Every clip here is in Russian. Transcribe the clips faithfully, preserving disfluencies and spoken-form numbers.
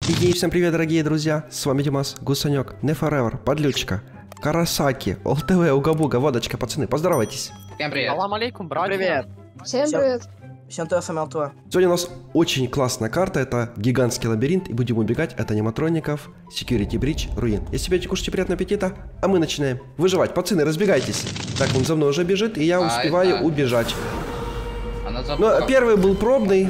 И всем привет, дорогие друзья, с вами Димас, Гусанек, Нефоревер, Подлючка, Карасаки, ОЛТВ, Угабуга, Водочка, пацаны, поздоровайтесь. Всем привет. Салам алейкум, брат. Привет. Всем привет. Всем то самое то. Сегодня у нас очень классная карта, это гигантский лабиринт, и будем убегать от аниматроников, Security Breach, руин. Если себе кушайте, приятного аппетита, а мы начинаем выживать. Пацаны, разбегайтесь. Так, он за мной уже бежит, и я а, успеваю это... убежать. Она Но первый был пробный.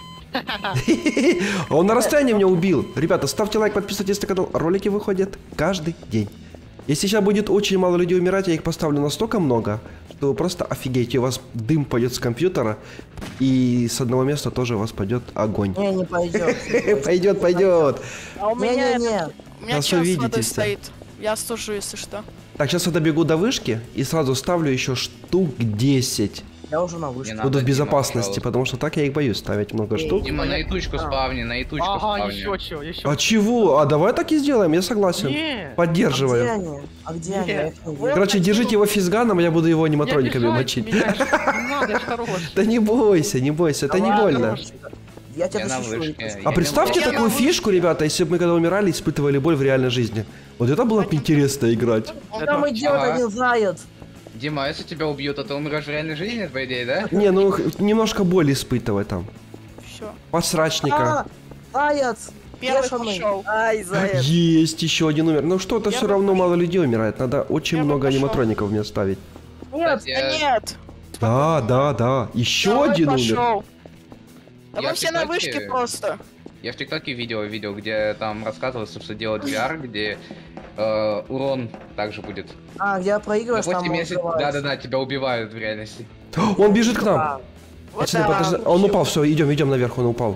Он на расстоянии меня убил. Ребята, ставьте лайк, подписывайтесь на канал. Ролики выходят каждый день. Если сейчас будет очень мало людей умирать, я их поставлю настолько много, что вы просто офигеете. У вас дым пойдет с компьютера, и с одного места тоже у вас пойдет огонь. Не, не пойдет. Пойдет, пойдет. А у меня не, не. У меня час воды стоит. Я стужу, если что. Так, сейчас я добегу до вышки и сразу ставлю еще штук десять. Я уже на вышке. Буду в безопасности, Дима, потому что так я их боюсь ставить много Эй, штук. Дима, на итучку спавни, на итучку ага, спавни. еще чего, еще. А чего? А давай так и сделаем, я согласен. Не. Поддерживаю. А где они? А где они? Я их не вижу. Короче, держите его физганом, а я буду его аниматрониками Не мочить. обижайте меня, не надо, я ж хорош. Да не бойся, не бойся, это не больно. Я тебя Я на защищу. вышке. А представьте Я такую на фишку, ребята, если бы мы когда умирали, испытывали боль в реальной жизни. Вот это было бы интересно играть. Там идет Ага. один заяц. Дима, а если тебя убьют, то ты умрешь в реальной жизни, по идее, да? Не, ну х- немножко боли испытывать там. Все. Подсрачника. А, заяц. Первый Бешеный. пошел. Ай, заяц. Есть еще один умер. Ну что-то Я все бы равно пошел. мало людей умирает. Надо очень Я бы много пошел. аниматроников мне ставить. Нет. Кстати, Да нет. Да, да, да. Еще Давай один умер. пошел. Да Я мы все на в ТикТоке- вышке просто. Я в ТикТоке видео видел, где там рассказывается, что делать ви ар, где э, урон также будет. А, где проигрываешь, там Допустим, если... убивается. Да-да-да, тебя убивают в реальности. Он бежит к нам. А, Вот Пацаны, да. подожди. А он упал, все, идем, идем наверх, он упал.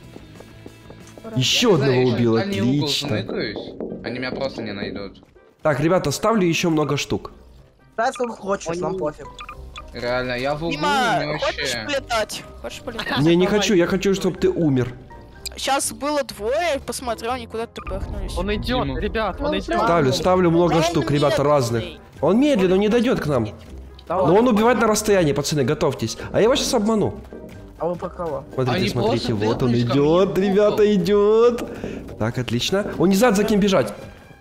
Еще Я одного знаю, убил, дальний угол отлично. заныкаюсь. Они меня просто не найдут. Так, ребята, ставлю еще много штук. ставь сколько хочешь, нам пофиг. Реально, я в углу, Дима, мне хочешь вообще... полетать? Хочешь полетать? Не, не хочу, я хочу, чтобы ты умер. Сейчас было двое, посмотрел, они куда-то пыхнулись. Он идет, Дима. ребят, он идет. Ставлю, ставлю много Он штук, ребята, медленный. разных. Он медленно, он не дойдет к нам. Но он убивает на расстоянии, пацаны, готовьтесь. А я его сейчас обману. А вы про кого? Смотрите, Они смотрите, просто вот он прыгнули ко идет, мне в ребята, угол. идет. Так, отлично. Он не знает, за кем бежать.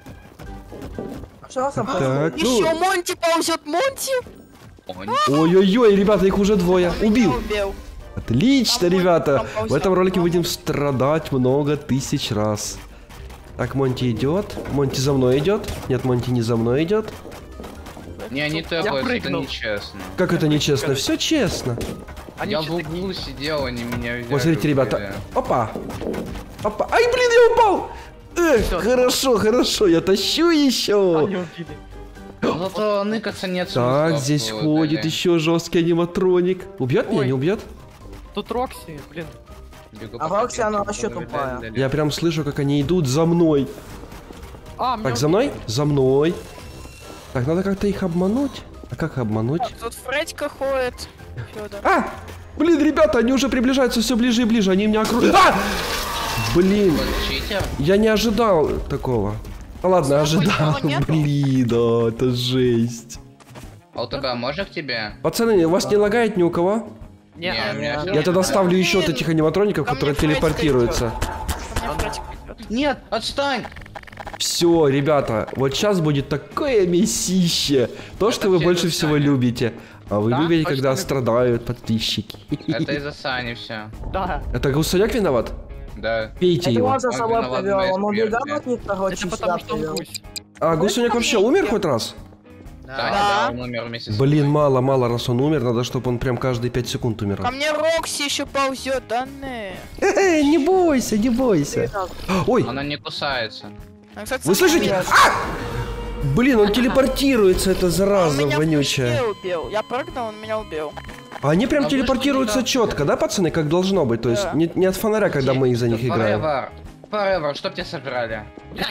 Что там Так, Еще ну. Монти ползет, Монти! Ой, Ой-ой-ой, ребята, их уже двое. Убил. Меня убил. Отлично, Там ребята. Монти там В этом ролике ползет. будем страдать много тысяч раз. Так, Монти идет. Монти за мной идет. Нет, Монти не за мной идет. Не, они тэпаются, это прыгнул. нечестно. Как это нечестно? Все честно. Они Я в все углу сидел, они меня взяли. Вот смотрите, убили. ребята. Опа. Опа. Ай, блин, я упал. Эх, Всё. хорошо, хорошо, я тащу еще. Они убили. Ну, зато ныкаться нет Так, смысла, здесь вот, ходит или- еще жесткий аниматроник. Убьет меня, Ой. не убьет? Тут Рокси, блин. Бегу А по Рокси, она тропинке, вообще потом тупая. дали- Я прям слышу, как они идут за мной. А, меня Так, за мной? За мной. Так, надо как-то их обмануть. А как обмануть? Тут Фредька ходит. Фёдор. А! Блин, ребята, они уже приближаются все ближе и ближе. Они меня окружают. А! Блин, Читер? я не ожидал такого. Да ладно, ожидал. никого нету? Блин, да, это жесть. А у тебя можно к тебе? Пацаны, у вас не лагает ни у кого? Не, Не, а, у меня Я тогда ставлю еще вот Блин, этих аниматроников, ко мне которые Фредька телепортируются. Ко мне Фредька идет. Нет, отстань! Все, ребята, вот сейчас будет такое месище. То, что вы все больше из-за всего Сани. любите. А вы Да, любите, точно когда люблю. страдают подписчики. Это из-за Сани все. да. Это Гусаняк виноват? Да. Пейте Это его. он за Он собой виноват в привел, моей он убегал смерти. от них, короче, Это сюда потому что он привел. гусь. А Гусаняк вообще умер хоть раз? Да, Да. да, он умер вместе с Блин, тобой. мало, мало, раз он умер, надо, чтобы он прям каждые пять секунд Ко умирал. мне Рокси еще ползет, да не. Эй, не бойся, не бойся. Ой, Она не кусается. А, кстати, вы слышите? меня- А! Блин, он телепортируется, это Он зараза меня в вонючая. прыжке убил. Я прыгнул, он меня убил. А они прям А вы телепортируются что, не четко, да, пацаны, как должно быть? То есть Да. не, не от фонаря, когда мы за них играем. Forever. Forever, чтоб тебя собирали.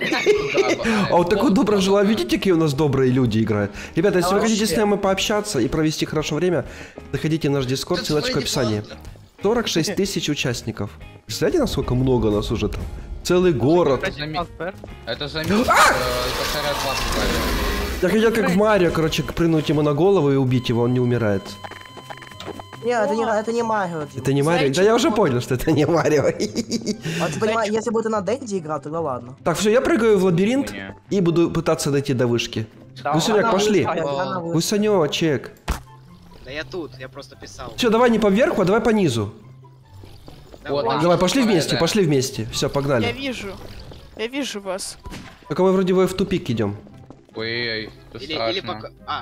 А вот такой добрый желаю, видите, какие у нас добрые люди играют? Ребята, если Да вы хотите вообще. с нами пообщаться и провести хорошо время, заходите в наш дискорд, ссылочка в описании. сорок шесть тысяч участников. Представляете, насколько много нас уже там? Целый город. Это зами- Трансфер. Это заметил, это Сарат Я хотел как в Марио, короче, прыгнуть ему на голову и убить его, он не умирает. Не, это не, это не Марио. Дим. Это не Марио? Да я уже понял, что это не Марио. А ты понимаешь, если бы ты на Денде играл, тогда ладно. Так, все, я прыгаю в лабиринт Не. и буду пытаться дойти до вышки. Гусеняк, Она пошли. вышла, она вышла. Гусенечек. Да я тут, я просто писал. Все, давай не по верху, а давай по низу. Вот, Давай. Давай, пошли Давай, вместе, да. пошли вместе. Все, Я погнали. вижу. Я вижу вас. Только мы вроде бы в тупик идем. Ой-ой, это Или, страшно. или пока... А,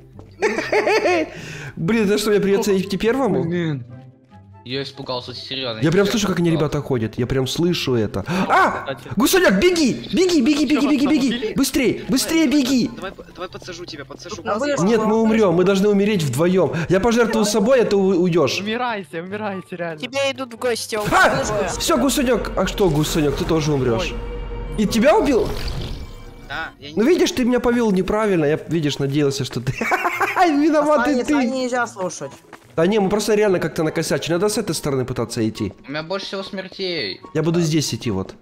Блин, это что, мне придется идти первому? Блин. Я испугался, серьезно. Я прям слышу, как они, ребята, ходят. Я прям слышу это. А! Гусеняк, беги! Беги, беги, беги, беги, беги! Быстрее, быстрее беги! давай, давай подсажу тебя, подсажу. А вы- Нет, мы умрем, мы должны умереть вдвоем. Я пожертвую собой, а ты у- уйдешь. Умирайте, умирайте, реально. Тебе идут в гости. а у А! тебя двое. Все, Гусенек. А что, Гусенек, ты тоже умрешь. И тебя убил? Да, я Ну не... видишь, ты меня повел неправильно. Я, видишь, надеялся, что ты... Виноватый Сани, Сани ты. нельзя слушать. Да не, мы просто реально как-то накосячили. Надо с этой стороны пытаться идти. У меня больше всего смертей. Я буду здесь идти вот.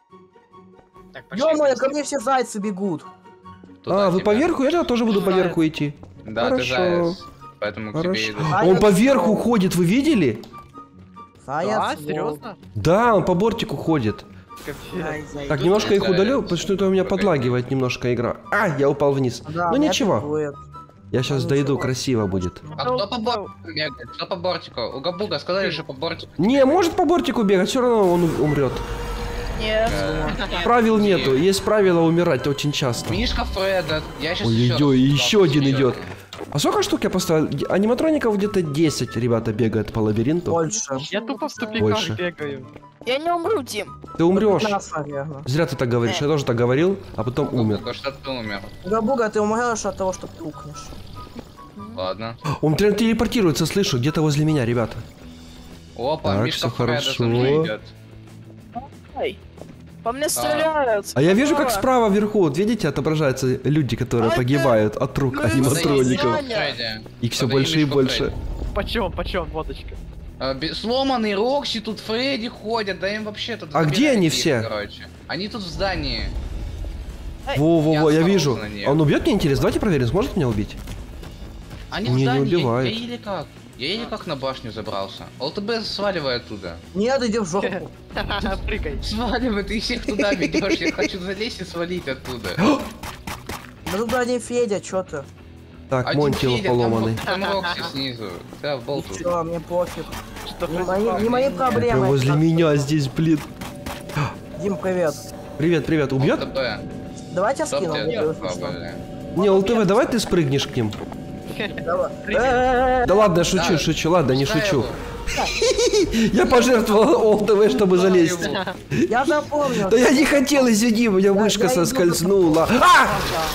Так, пошли. Ё-моё, ко мне все зайцы бегут. Туда А, вы тебя. поверху? Я тоже буду поверху идти. Да, Хорошо. ты заяц. Поэтому к тебе Хорошо. иду. А Он я поверху всё. ходит, вы видели? Заяц. А, волк. серьезно? Да, он по бортику ходит. Капец. Ай, заяц. Так, немножко их заяц. удалю, потому что это у меня подлагивает немножко игра. А, я упал вниз. Да, Ну меня ничего, пикует. я сейчас Ну, дойду, ничего. красиво будет. А кто по бортику бегает? Кто по бортику? У Габуга сказали, что по бортику. Не, может по бортику бегать, все равно он умрет. Нет. Правил нету, есть правило умирать очень часто. Мишка Фреда. Я сейчас Ой-ой-ой, еще один идет. А сколько штук я поставил? Аниматроников где-то десять, ребята, бегают по лабиринту. Больше. Я тупо в тупиках Больше. бегаю. Я не умру, Дим. Ты умрешь. Нас, наверное. Зря ты так говоришь, я тоже так говорил, а потом умер. Габуга, что ты умер? Габуга, ты умрешь от того, что пукнешь. Ладно. Он прям телепортируется, слышу, где-то возле меня, ребята. Опа, Так, Мишка всё Фреда хорошо. за мной идет. Ой. По мне стреляют. А я вижу, как Здорово. справа вверху, вот видите, отображаются люди, которые А это- погибают от рук Ну, аниматроников. Саня. Фредди. Их все Это больше и Мишка больше. Фредди. Почем, почем, водочка? А, бе- Сломанный Рокси, тут Фредди ходят, да им вообще тут... А где забирайте они их, все? Короче. Они тут в здании. Во-во-во, Я я вижу. осторожно, нет. Он убьет меня, интересно? Давайте проверим, сможет меня убить? Они Не, в не здании, я- убивает. я еле как. Я еле как на башню забрался. ЛТБ сваливай оттуда. Нет, иди в жопу. Прыгай. Сваливай, ты всех туда ведешь, я хочу залезть и свалить оттуда. Да тут один Федя, чё ты? Так, Один Монти Федя, поломанный. Там, там Рокси снизу. Да, в болту. Чё, мне пофиг. Что Не мои, не мои Прям проблемы. возле меня здесь, блин. Дим, привет. Привет, привет, убьет? ЛТБ. Давайте Стоп, скину. тебе видео, пробовали. Не, ЛТВ, давай ты спрыгнешь к ним. Давай. Э-э-э. Да ладно, я шучу, Да. шучу, ладно, не Пускай шучу. его. Я пожертвовал ЛТВ, чтобы залезть. Я запомнил. Да я не хотел, извини, у меня вышка я иду соскользнула. А!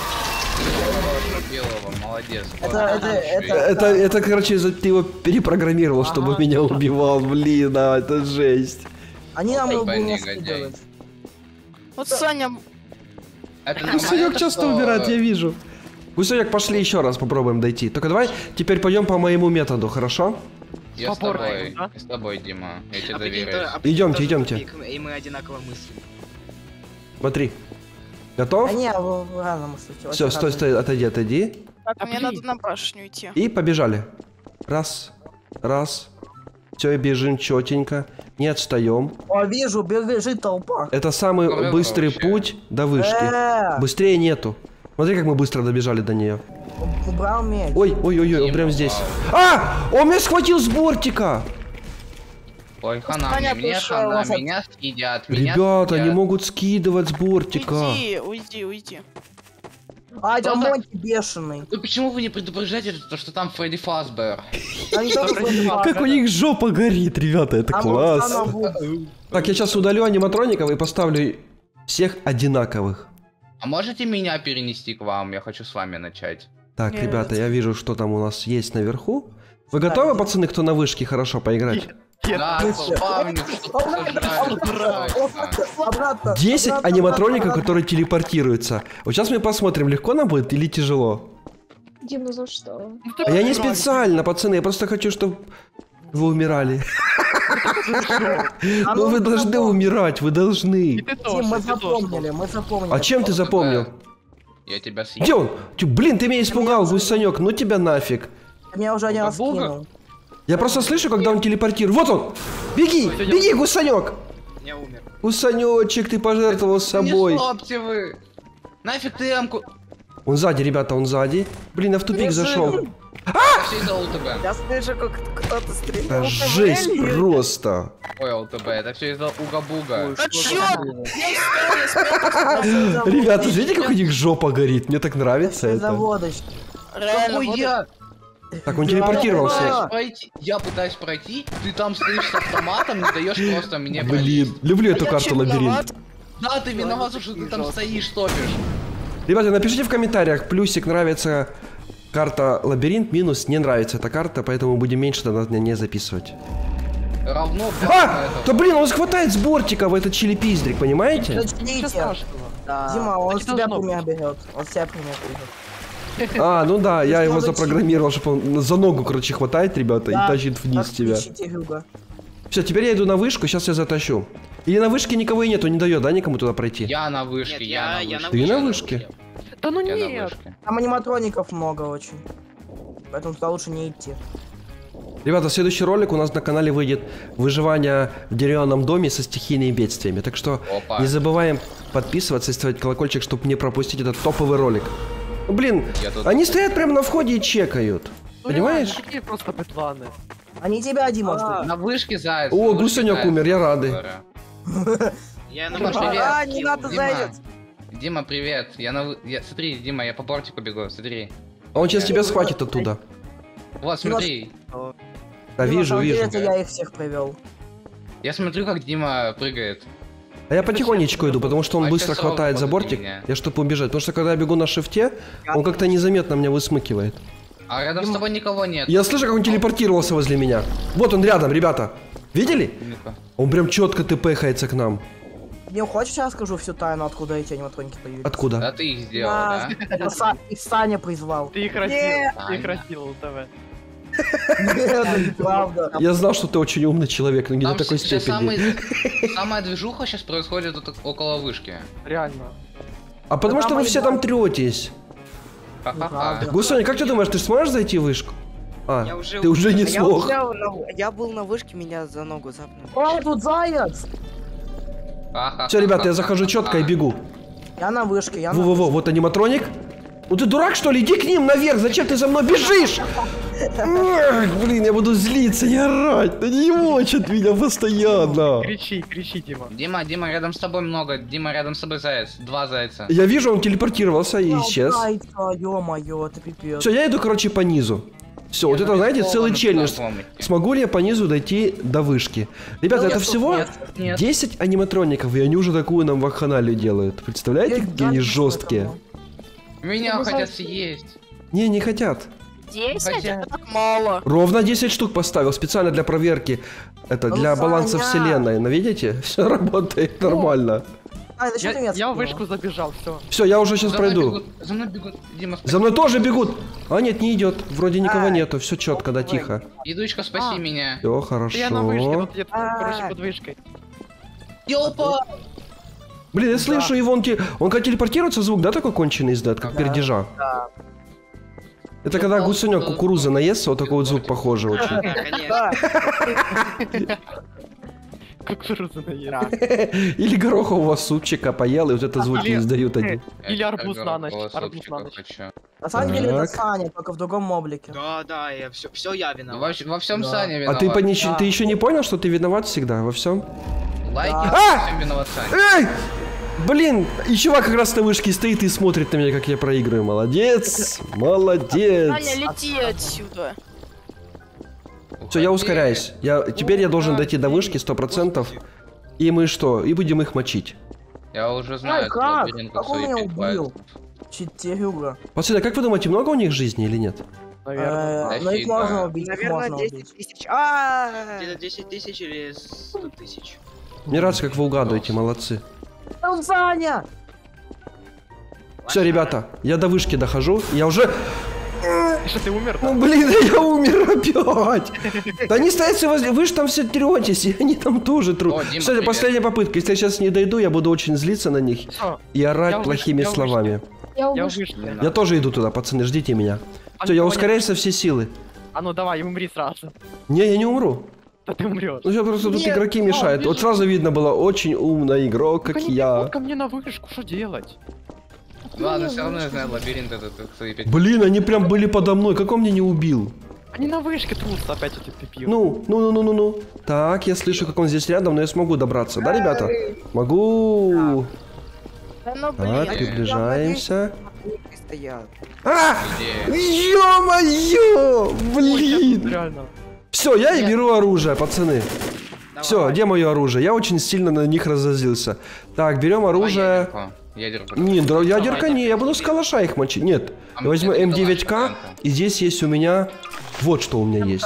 Белого, молодец. Это, это, это, Это, это, короче, из-за- ты его перепрограммировал, чтобы Ага. меня убивал, блин, а, это жесть. Они нам Ой, лбу не негодяй. скидывают. Вот Саня. Это нормально, Гусенек это часто что? умирает, я вижу. Гусенек, пошли еще раз попробуем дойти. Только давай теперь пойдем по моему методу, хорошо? Я с Попор, тобой, да? я с тобой, Дима. Я тебе А прикинь, доверяю. то- а прикинь, Идемте, тоже идемте. тупик, И мы одинаково мыслим. Смотри. Готов? А не, вы вы рано мыслите. Все, очень стой, рано. стой, отойди, отойди. Так, А, мне блин. надо на башню идти. И побежали. Раз, раз. Все, бежим четенько. Не отстаем. О, вижу, бежит толпа. Это самый Здорово быстрый вообще. путь до вышки. Э, Быстрее нету. Смотри, как мы быстро добежали до нее. убрал меч. Ой, ой, ой, ой, он прям здесь. А! Он меня схватил с бортика! Ой, хана, Саня, мне, мне ты что, хана, вас от- меня съедят, меня Ребята, съедят. они могут скидывать с бортика. Уйди, уйди, уйди. А, это Кто-то- Монти бешеный. Ну почему вы не предупреждаете, то, что там Фредди Фазбер? Там не только Фредди Как Фазбер. у них жопа горит, ребята, это Там класс. Оксана Вуд. Так, я сейчас удалю аниматроников и поставлю всех одинаковых. А можете меня перенести к вам? Я хочу с вами начать. Так, Нет. ребята, я вижу, что там у нас есть наверху. Вы готовы, пацаны, кто на вышке хорошо поиграть? Да, спавню, что Обратно. десять обратно, аниматроников, обратно. которые телепортируются. Вот сейчас мы посмотрим, легко нам будет или тяжело. Дим, ну за что? А я не специально, пацаны, я просто хочу, чтобы вы умирали. А Ну вы ну, должны запомни. умирать, вы И должны. ты Дим, тоже, мы ты тоже. запомнили, мы запомнили. А чем ты запомнил? Я тебя съем. Где он? Тю, блин, ты меня испугал, гусанек, ну тебя нафиг. Ты меня уже один раз Бога? кинул. Я просто слышу, когда он телепортирует. Вот он! Беги! Беги, гусанек! Я умер. Гусанечек, ты пожертвовал собой. Не слопьте вы! Нафиг ты эмку... Он сзади, ребята, он сзади. Блин, я в тупик зашел. Это все из-за ЛТБ. Я слышу, как кто-то стрелял. Это жесть просто. Ой, ЛТБ, это все из-за уга-буга. А чё? Я спрятался. Ребята, видите, как у них жопа горит? Мне так нравится это. Заводочки. Реально, вот я? Так, он телепортировался. Пытаюсь пройти, я пытаюсь пройти, ты там стоишь с автоматом, не даешь просто мне пройти. Блин, люблю эту я карту вообще лабиринт. виноват. Да, ты виноват, что ты там стоишь, топишь. Ребята, напишите в комментариях, плюсик нравится карта лабиринт, минус не нравится эта карта, поэтому будем меньше тогда не записывать. Равно... А! Да блин, он схватает с бортика в этот чилипиздрик, понимаете? Начните. Да. Дима, он Так с и тебя должно пример быть. берет. Он с тебя пример берет. А, ну да, я его надо запрограммировал, чтобы он за ногу, короче, хватает, ребята, и тащит вниз Так, тебя. ищите Гюга. Все, теперь я иду на вышку, сейчас я затащу. Или на вышке никого и нету, не дает, да, никому туда пройти? Я на вышке, Нет, я, я, я на на Ты вышке. на вышке. вышке? Да ну Я на нет. вышке. Там аниматроников много очень. Поэтому туда лучше не идти. Ребята, следующий ролик у нас на канале выйдет выживание в деревянном доме со стихийными бедствиями. Так что Опа. не забываем подписываться и ставить колокольчик, чтобы не пропустить этот топовый ролик. Ну, блин, Я тут- они стоят прямо на входе и чекают. Ну, Понимаешь? реально, какие просто бедланы. Они тебя, Дима, ждут. На вышке заяц. О, на вышке гусенек заяц, умер, я рады. говорю. Я на Дима, вышке. привет. А, не надо, Дима, заяц. Дима, привет. Я на... вы- я- Смотри, Дима, я по бортику бегу, смотри. А он сейчас тебя схватит оттуда. Вот, смотри. Да, Дима, на вижу, самом деле, вижу. это я их всех привел. Я смотрю, как Дима прыгает. А я потихонечку иду, потому что он А быстро сейчас хватает за робот бортик, меня. я чтобы убежать. Потому что когда я бегу на шифте, он как-то незаметно меня высмыкивает. А рядом с тобой никого нет. Я слышу, как он телепортировался возле меня. Вот он рядом, ребята. Видели? Ну-ка. Он прям четко тпхается к нам. Дим, хочешь, я скажу всю тайну, откуда эти аниматроники появились? Откуда? Да ты их сделал, Да. да? Это Са- их Саня призвал. Ты их родил. Нет. Ты их родил, ТВ. Нет, это неправда. Я знал, что ты очень умный человек, но не Там до такой сейчас степени. самый- самая движуха сейчас происходит вот около вышки. Реально. А потому Да что вы там все там третесь. Ха-ха-ха. Неправда. Гусоня, как ты думаешь, ты сможешь зайти в вышку? А, Я уже- ты уже не Я, смог. уже на- я был на вышке, меня за ногу запнули. О, тут заяц! Ха-ха-ха. Все, ребята, я захожу четко и бегу. Я на вышке, я на Во-во-во, вот аниматроник. Ну ты дурак, что ли? Иди к ним наверх, зачем ты за мной бежишь? Эх, блин, я буду злиться и орать. Да не мочат меня постоянно. Кричи, кричи, Дима. Дима, Дима, рядом с тобой много. Дима, рядом с тобой заяц. Два зайца. Я вижу, он телепортировался и исчез. Ё-моё, это пипец. Все, я иду, короче, по низу. Все, вот это, знаете, целый челлендж. Смогу ли я по низу дойти до вышки? Ребята, это всего нет, нет. десять аниматроников, и они уже такую нам вакханалию делают. Представляете, Я какие они гаджет жесткие? поэтому. Меня хотят съесть. Не, не хотят. десять? Хотя- Это так мало. Ровно десять штук поставил, специально для проверки. Это Ну, для баланса Саня! вселенной. Ну, видите? Все работает нормально. А, зачем ты Я, меня я в скинул? вышку забежал, все. Все, я уже сейчас За мной пройду. бегут, За мной бегут. Дима, спаси. За мной тоже бегут. А, нет, не идет. Вроде никого Ай. нету. Все четко, да, тихо. Идучка, спаси А. меня. Все хорошо. Я на вышке, вот где-то, А. короче, под вышкой. Ёпа! Блин, я слышу его, он, те- он как телепортируется звук, да, такой конченый издает, как Да. пердежа? Да. Это когда гусенек кукурузы наестся, вот такой вот звук похожий очень. Да, конечно. Кукуруза наела. Или горохового супчика поел, и вот это звуки Или- издают они. Или арбуз Я на ночь, голосовчика арбуз на ночь. хочу. На самом деле это Так. Саня, только в другом моблике. Да, да, я все, все я Ну, виноват. Во, во всем Да. Саня А виноват. ты, пони- Да. ты еще не понял, что ты виноват всегда во всем? Лайки, Да. во всем виноват Саня. Эй! Блин, и чувак как раз на вышке стоит и смотрит на меня, как я проигрываю. Молодец, молодец. Таня, лети отсюда. Все, я ускоряюсь. Я, теперь я должен дойти до вышки сто процентов. И мы что? И будем их мочить. Я уже знаю, Ай, этот как? лабиринт, Как он свои меня пять убил? пальцев. Читерюга. Пацаны, как вы думаете, много у них жизни или нет? Наверное. Э, Ну их Дофига. можно убить, их Наверное, можно убить. десять тысяч. А Где-то десять тысяч или сто тысяч. Мне нравится, как вы угадываете, молодцы. Там Саня! Все, ребята, я до вышки дохожу. Я уже... И что, ты умер? Ну блин, я умер опять. Да они стоят все возле... Вы же там все третесь, и они там тоже трут. О, Дима, Кстати, привет. последняя попытка. Если я сейчас не дойду, я буду очень злиться на них Всё, и орать Я в плохими вышке, я в словами. Я я в вышла. вышке. Я тоже иду туда, пацаны, ждите меня. Все, я ускоряюсь со все силы. А ну давай, умри сразу. Не, я не умру. Да ты умрешь. Ну сейчас просто тут Нет, игроки о, мешают. Вот вижу. сразу видно было очень умный игрок, как я. Вот ко мне на вышку, что делать? Ладно, все равно я знаю лабиринт этот, как свои пять. Блин, они прям были подо мной, как он меня не убил? Они на вышке трутся опять эти тупил. Ну, ну, ну, ну, ну, ну. Так, я слышу, как он здесь рядом, но я смогу добраться, да, ребята? Могу. Да ну Так, блин. приближаемся. Стоят. А! Ё-моё! Блин! Реально. Все, я и беру оружие, пацаны. Давай. Все, где мое оружие? Я очень сильно на них разозлился. Так, берем оружие. Ядерку. Не, дро- ядерка не, я буду с калаша их мочить. Нет, А я возьму мне эм девять ка, калаш, и здесь есть у меня... Вот что у меня есть.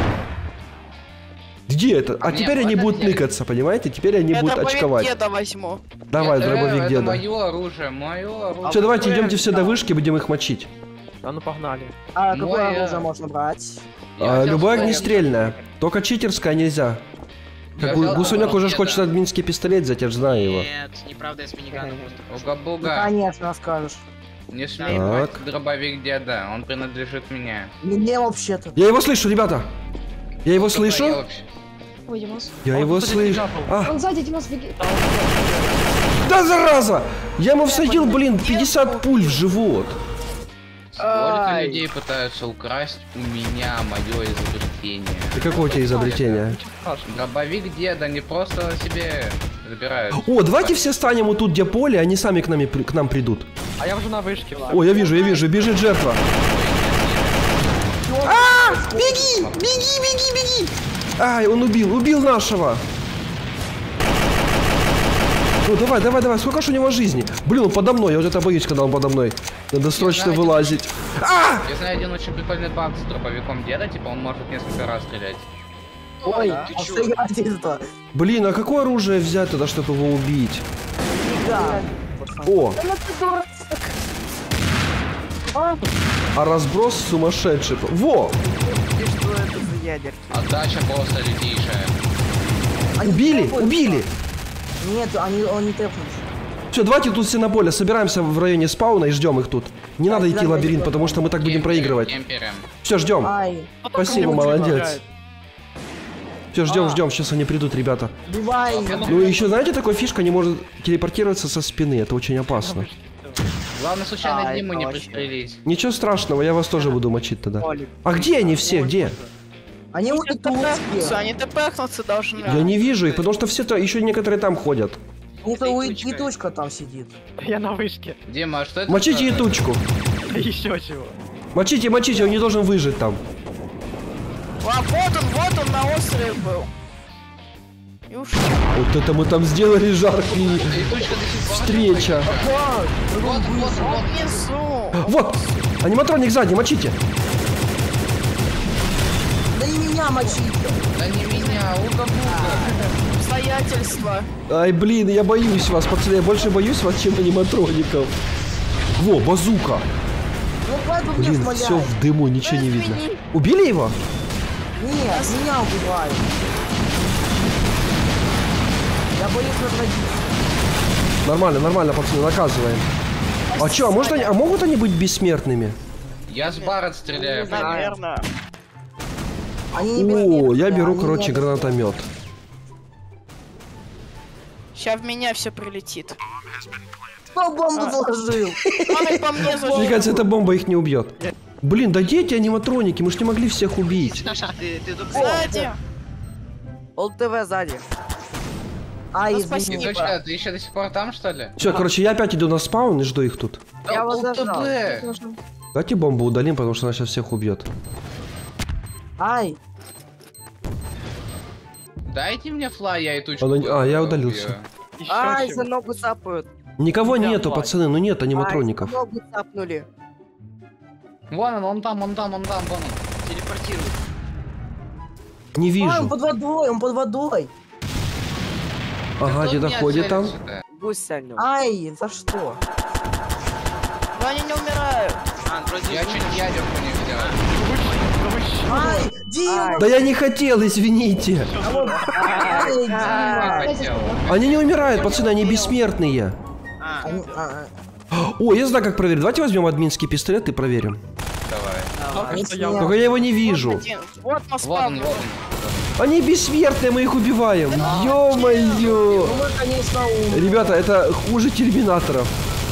Где это? А мне теперь они можно будут взять? ныкаться, понимаете? Теперь они Я будут дробовик очковать. деда возьму. Давай, дробовик Это деда. мое оружие, мое оружие. Все, давайте идемте все до вышки, будем их мочить. А ну погнали. А Ну, какое я- оружие можно брать? Я А, взял любое свой- огнестрельное. Только читерское нельзя. Я Как взял Гусуняк свой уже деда. хочет админский пистолет взять, я же знаю его. Нет, неправда, я с миниганом просто. Уга-буга. Конечно, скажешь. Не смей Так. брать дробовик деда, он принадлежит мне. Мне вообще-то. Я его слышу, ребята. Я его Только я слышу. вообще- Ой, Димас. Я Он его тут слышу. лежал. А, Он сзади, Димас, беги. да зараза! Я ему всадил, блин, пятьдесят пуль в живот. Сколько Ай. людей пытаются украсть у меня мое изобретение? И какое у тебя изобретение? Ничего страшного. Дробовик деда не просто себе забирают. О, давайте все станем вот тут, где поле, они сами к, нами, при- к нам придут. А я уже на вышке. О, я вижу, я вижу, бежит жертва. А, беги, беги, беги, беги. Ай, он убил, убил нашего. Ну давай, давай, давай, сколько ж у него жизни? Блин, он подо мной, я вот это боюсь, когда он подо мной. Надо срочно знаю, вылазить. А! Я знаю один очень прикольный баг с дробовиком деда, типа он может несколько раз стрелять. Ой, да? Ты чё? обстоятельства. Блин, а какое оружие взять тогда, чтобы его убить? Да. О! А разброс сумасшедший. Во! И что это за ядерки? Отдача просто лютейшая. Убили, убили! Нет, они, он не тэпнулся. Все, давайте тут все на поле, собираемся в районе спауна и ждем их тут. Не надо идти в лабиринт, потому что мы так будем проигрывать. Кемперем. Все, ждем. Ай, Спасибо, молодец. Все, ждем, ждем, сейчас они придут, ребята. убивай. Ну и еще, знаете, такая фишка, они может телепортироваться со спины, это очень опасно. Главное случайно Ай, Диму не точно. пристрелить. Ничего страшного, я вас тоже буду мочить тогда. Олик. А где они все, где? Они Они вот тут тпхнутся, они тпхнуться должны. Я не вижу их, потому что все, еще некоторые там ходят. Это Ты у точка. Итучка там сидит. Я на вышке. Дима, а что это? Мочите такое? ятучку. Еще чего. Мочите, мочите, он не должен выжить там. А вот он, вот он на острове был. И ушел. Вот это мы там сделали жаркий Ятучка до сих пор встреча. Вот, вот, вот. Внизу. Вот, аниматроник сзади, мочите. Да и меня мочите. Да не меня, уга-буга. Обстоятельства. Ай, блин, я боюсь вас, пацаны, я больше боюсь вас, чем аниматроников. Во, базука. Ну поэтому мне Блин, смоляют. все в дыму, ничего не видно. Извини. Убили его? Нет, меня убивают. Я боюсь отводить. Нормально, нормально, пацаны, наказываем. А чё, а, может они, а могут они быть бессмертными? Я с Барретт стреляю. Наверное. Они не О, бессмертные, я беру, они короче, не- гранатомет. Сейчас в меня все прилетит. Кто бомбу А. заложил? Ай, по мне зажал. Мне кажется, эта бомба их не убьет. Блин, да дети аниматроники, мы ж не могли всех убить. Ты, ты тут... Сзади. ОЛ-ТВ сзади. Ай, Ну, извини. спасибо. Ятучка, ты еще до сих пор там, что ли? Все, короче, я опять иду на спаун и жду их тут. Я вас ЛТБ. зажал. Нужно. Давайте бомбу удалим, потому что она сейчас всех убьет. Ай, Дайте мне флай, я ятучку. Она- а, я убью. удалился. Еще Ай, чего. за ногу цапают. Никого Да, нету, флаг. пацаны, ну нет Ай, аниматроников. за ногу цапнули. Вон он, он там, он там, он там, вон он. Телепортирует. Не ай, он вижу. под водой, он под водой. Ага, Кто где-то меня ходит там. целится-то? Гусь сальнул. Ай, за что? Но они не умирают. А, вроде... Я чуть ядерку не взял. Ай, Дима! Да я не хотел, извините. А вот- Ай, Дима! Я хотел. Они не умирают, пацаны, они бессмертные. А, Они- а, О, я знаю, как проверить. Давайте возьмем админский пистолет и проверим. Давай. Они стоял. смеются. Только я его не вижу. Один. Вот на Вот он, спавне. вот он. Они бессмертные, мы их убиваем. Ё-моё. Ну мы, конечно, умные. Ребята, это хуже терминаторов.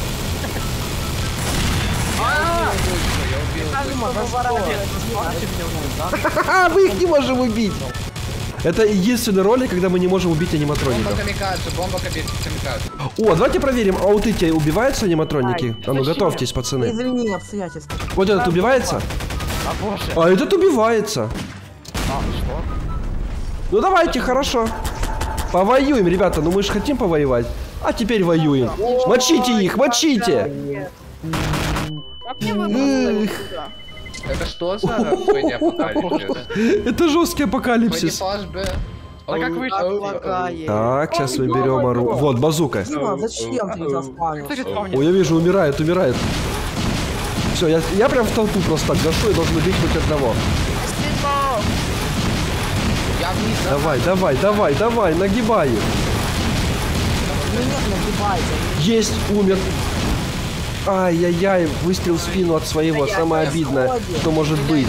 Ха-ха, мы их не можем убить. Это единственный ролик, когда мы не можем убить Бомба аниматроников. камикадзе, бомба камикадзе. О, давайте проверим, а вот эти убиваются аниматроники? А ну готовьтесь, пацаны. Извини, обстоятельства. Вот этот убивается? А боже. А этот убивается. А, что? Ну давайте, хорошо. Повоюем, ребята, ну мы же хотим повоевать. А теперь воюем. Мочите их, мочите! Как мне выбраться Эх. отсюда? Это что за Фредди Апокалипсис? Это жесткий Фредди апокалипсис. Флашбэ. А как вы Лагает. Так, сейчас выберем ору. Вот, базука. Дима, зачем ты не заспавнил? Кто респаунит? Ой, я вижу, умирает, умирает. Все, я, я прям в толпу просто так гашу и должен убить хоть одного. Стекло. Я вниз. Давай, давай, давай, давай, нагибай их. Ну нет, нагибайте. Есть, умер. Ай-яй-яй, выстрел в спину от своего, самое обидное, что может быть.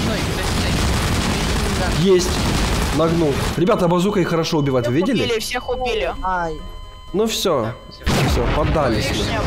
Есть, нагнул. Ребята, базука их хорошо убивать, вы видели? Убили, всех убили. Ай. Ну все, все, поддались мы. Лишнее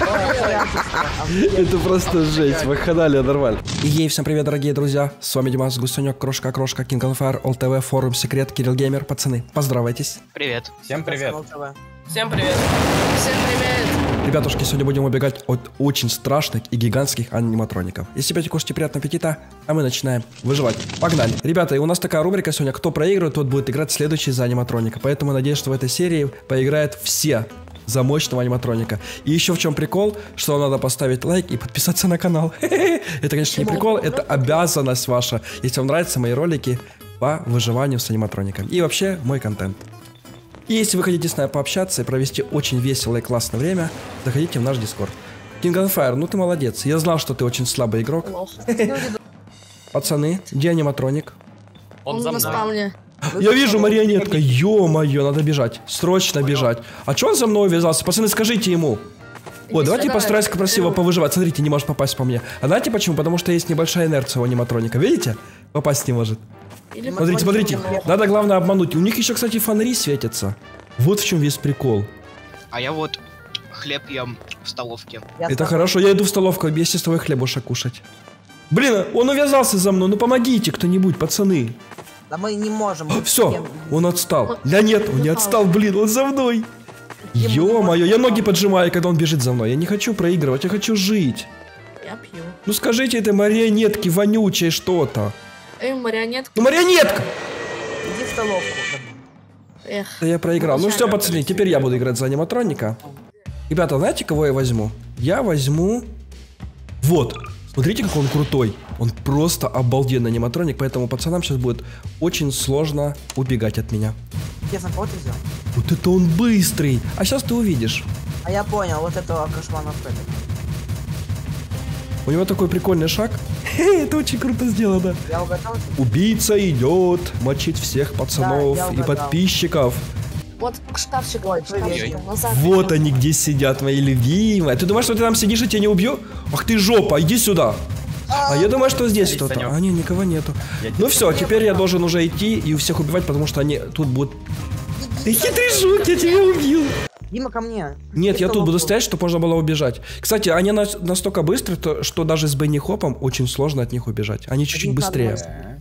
было. Это просто жесть, вахханалия нормально. И ей, всем привет, дорогие друзья. С вами Димас, Гусенек, Крошка, Крошка, King on Fire, ОЛТВ, форум, секрет, Кирилл Геймер. Пацаны, поздравайтесь. Привет. Всем привет. Всем привет. Всем привет. Ребятушки, сегодня будем убегать от очень страшных и гигантских аниматроников. Если опять кушайте, приятного аппетита, а мы начинаем выживать. Погнали. Ребята, и у нас такая рубрика сегодня, кто проигрывает, тот будет играть следующий за аниматроника. Поэтому надеюсь, что в этой серии поиграют все за мощного аниматроника. И еще в чем прикол, что вам надо поставить лайк и подписаться на канал. Это, конечно, не прикол, это обязанность ваша, если вам нравятся мои ролики по выживанию с аниматроником. И вообще мой контент. И если вы хотите с нами пообщаться и провести очень веселое и классное время, заходите в наш дискорд. King on Fire, ну ты молодец. Я знал, что ты очень слабый игрок. Пацаны, где аниматроник? Он за мной. Я вижу марионетка. Ё-моё, надо бежать. Срочно бежать. А чё он за мной увязался? Пацаны, скажите ему. О, давайте постараюсь красиво повыживать. Смотрите, не может попасть по мне. А знаете почему? Потому что есть небольшая инерция у аниматроника. Видите? Попасть не может. Смотрите, смотрите. Надо, главное, обмануть. У них еще, кстати, фонари светятся. Вот в чем весь прикол. А я вот хлеб ем в столовке. Это хорошо. Я иду в столовку, вместе с тобой хлебушек кушать. Блин, он увязался за мной. Ну помогите кто-нибудь, пацаны. Да мы не можем. Все, он отстал. Да нет, он не отстал, блин, он за мной. Ё-моё, я ноги поджимаю, когда он бежит за мной. Я не хочу проигрывать, я хочу жить. Я пью. Ну скажите этой марионетке вонючей что-то. Эй, марионетка. Ну марионетка! Иди в столовку. Эх. Да я проиграл. Ну все, пацаны, теперь я буду играть за аниматроника. Ребята, знаете, кого я возьму? Я возьму... Вот. Смотрите, как он крутой. Он просто обалденный аниматроник, поэтому пацанам сейчас будет очень сложно убегать от меня. Честно, кого ты взял? Вот это он быстрый. А сейчас ты увидишь. А я понял, вот этого кошмана Фредди. У него такой прикольный шаг. Это очень круто сделано. Я угадал? Убийца идет мочить всех пацанов Да, я и угадал. подписчиков. Вот шкафчик. Ой, шкафчик, привет. назад. Вот они где сидят, мои любимые. Ты думаешь, что ты там сидишь и тебя не убью? Ах ты жопа, иди сюда. А я думаю, что здесь кто-то. Санёк. А не, никого нету. Ну все, теперь я должен уже идти и у всех убивать, потому что они тут будут... Ты хитрый жук, я тебя убил. Дима, ко мне. Нет, Иди я в тут буду столовку. стоять, чтобы можно было убежать. Кстати, они на- настолько быстрые, то- что даже с Бенни Хопом очень сложно от них убежать. Они чуть-чуть Один быстрее. надо.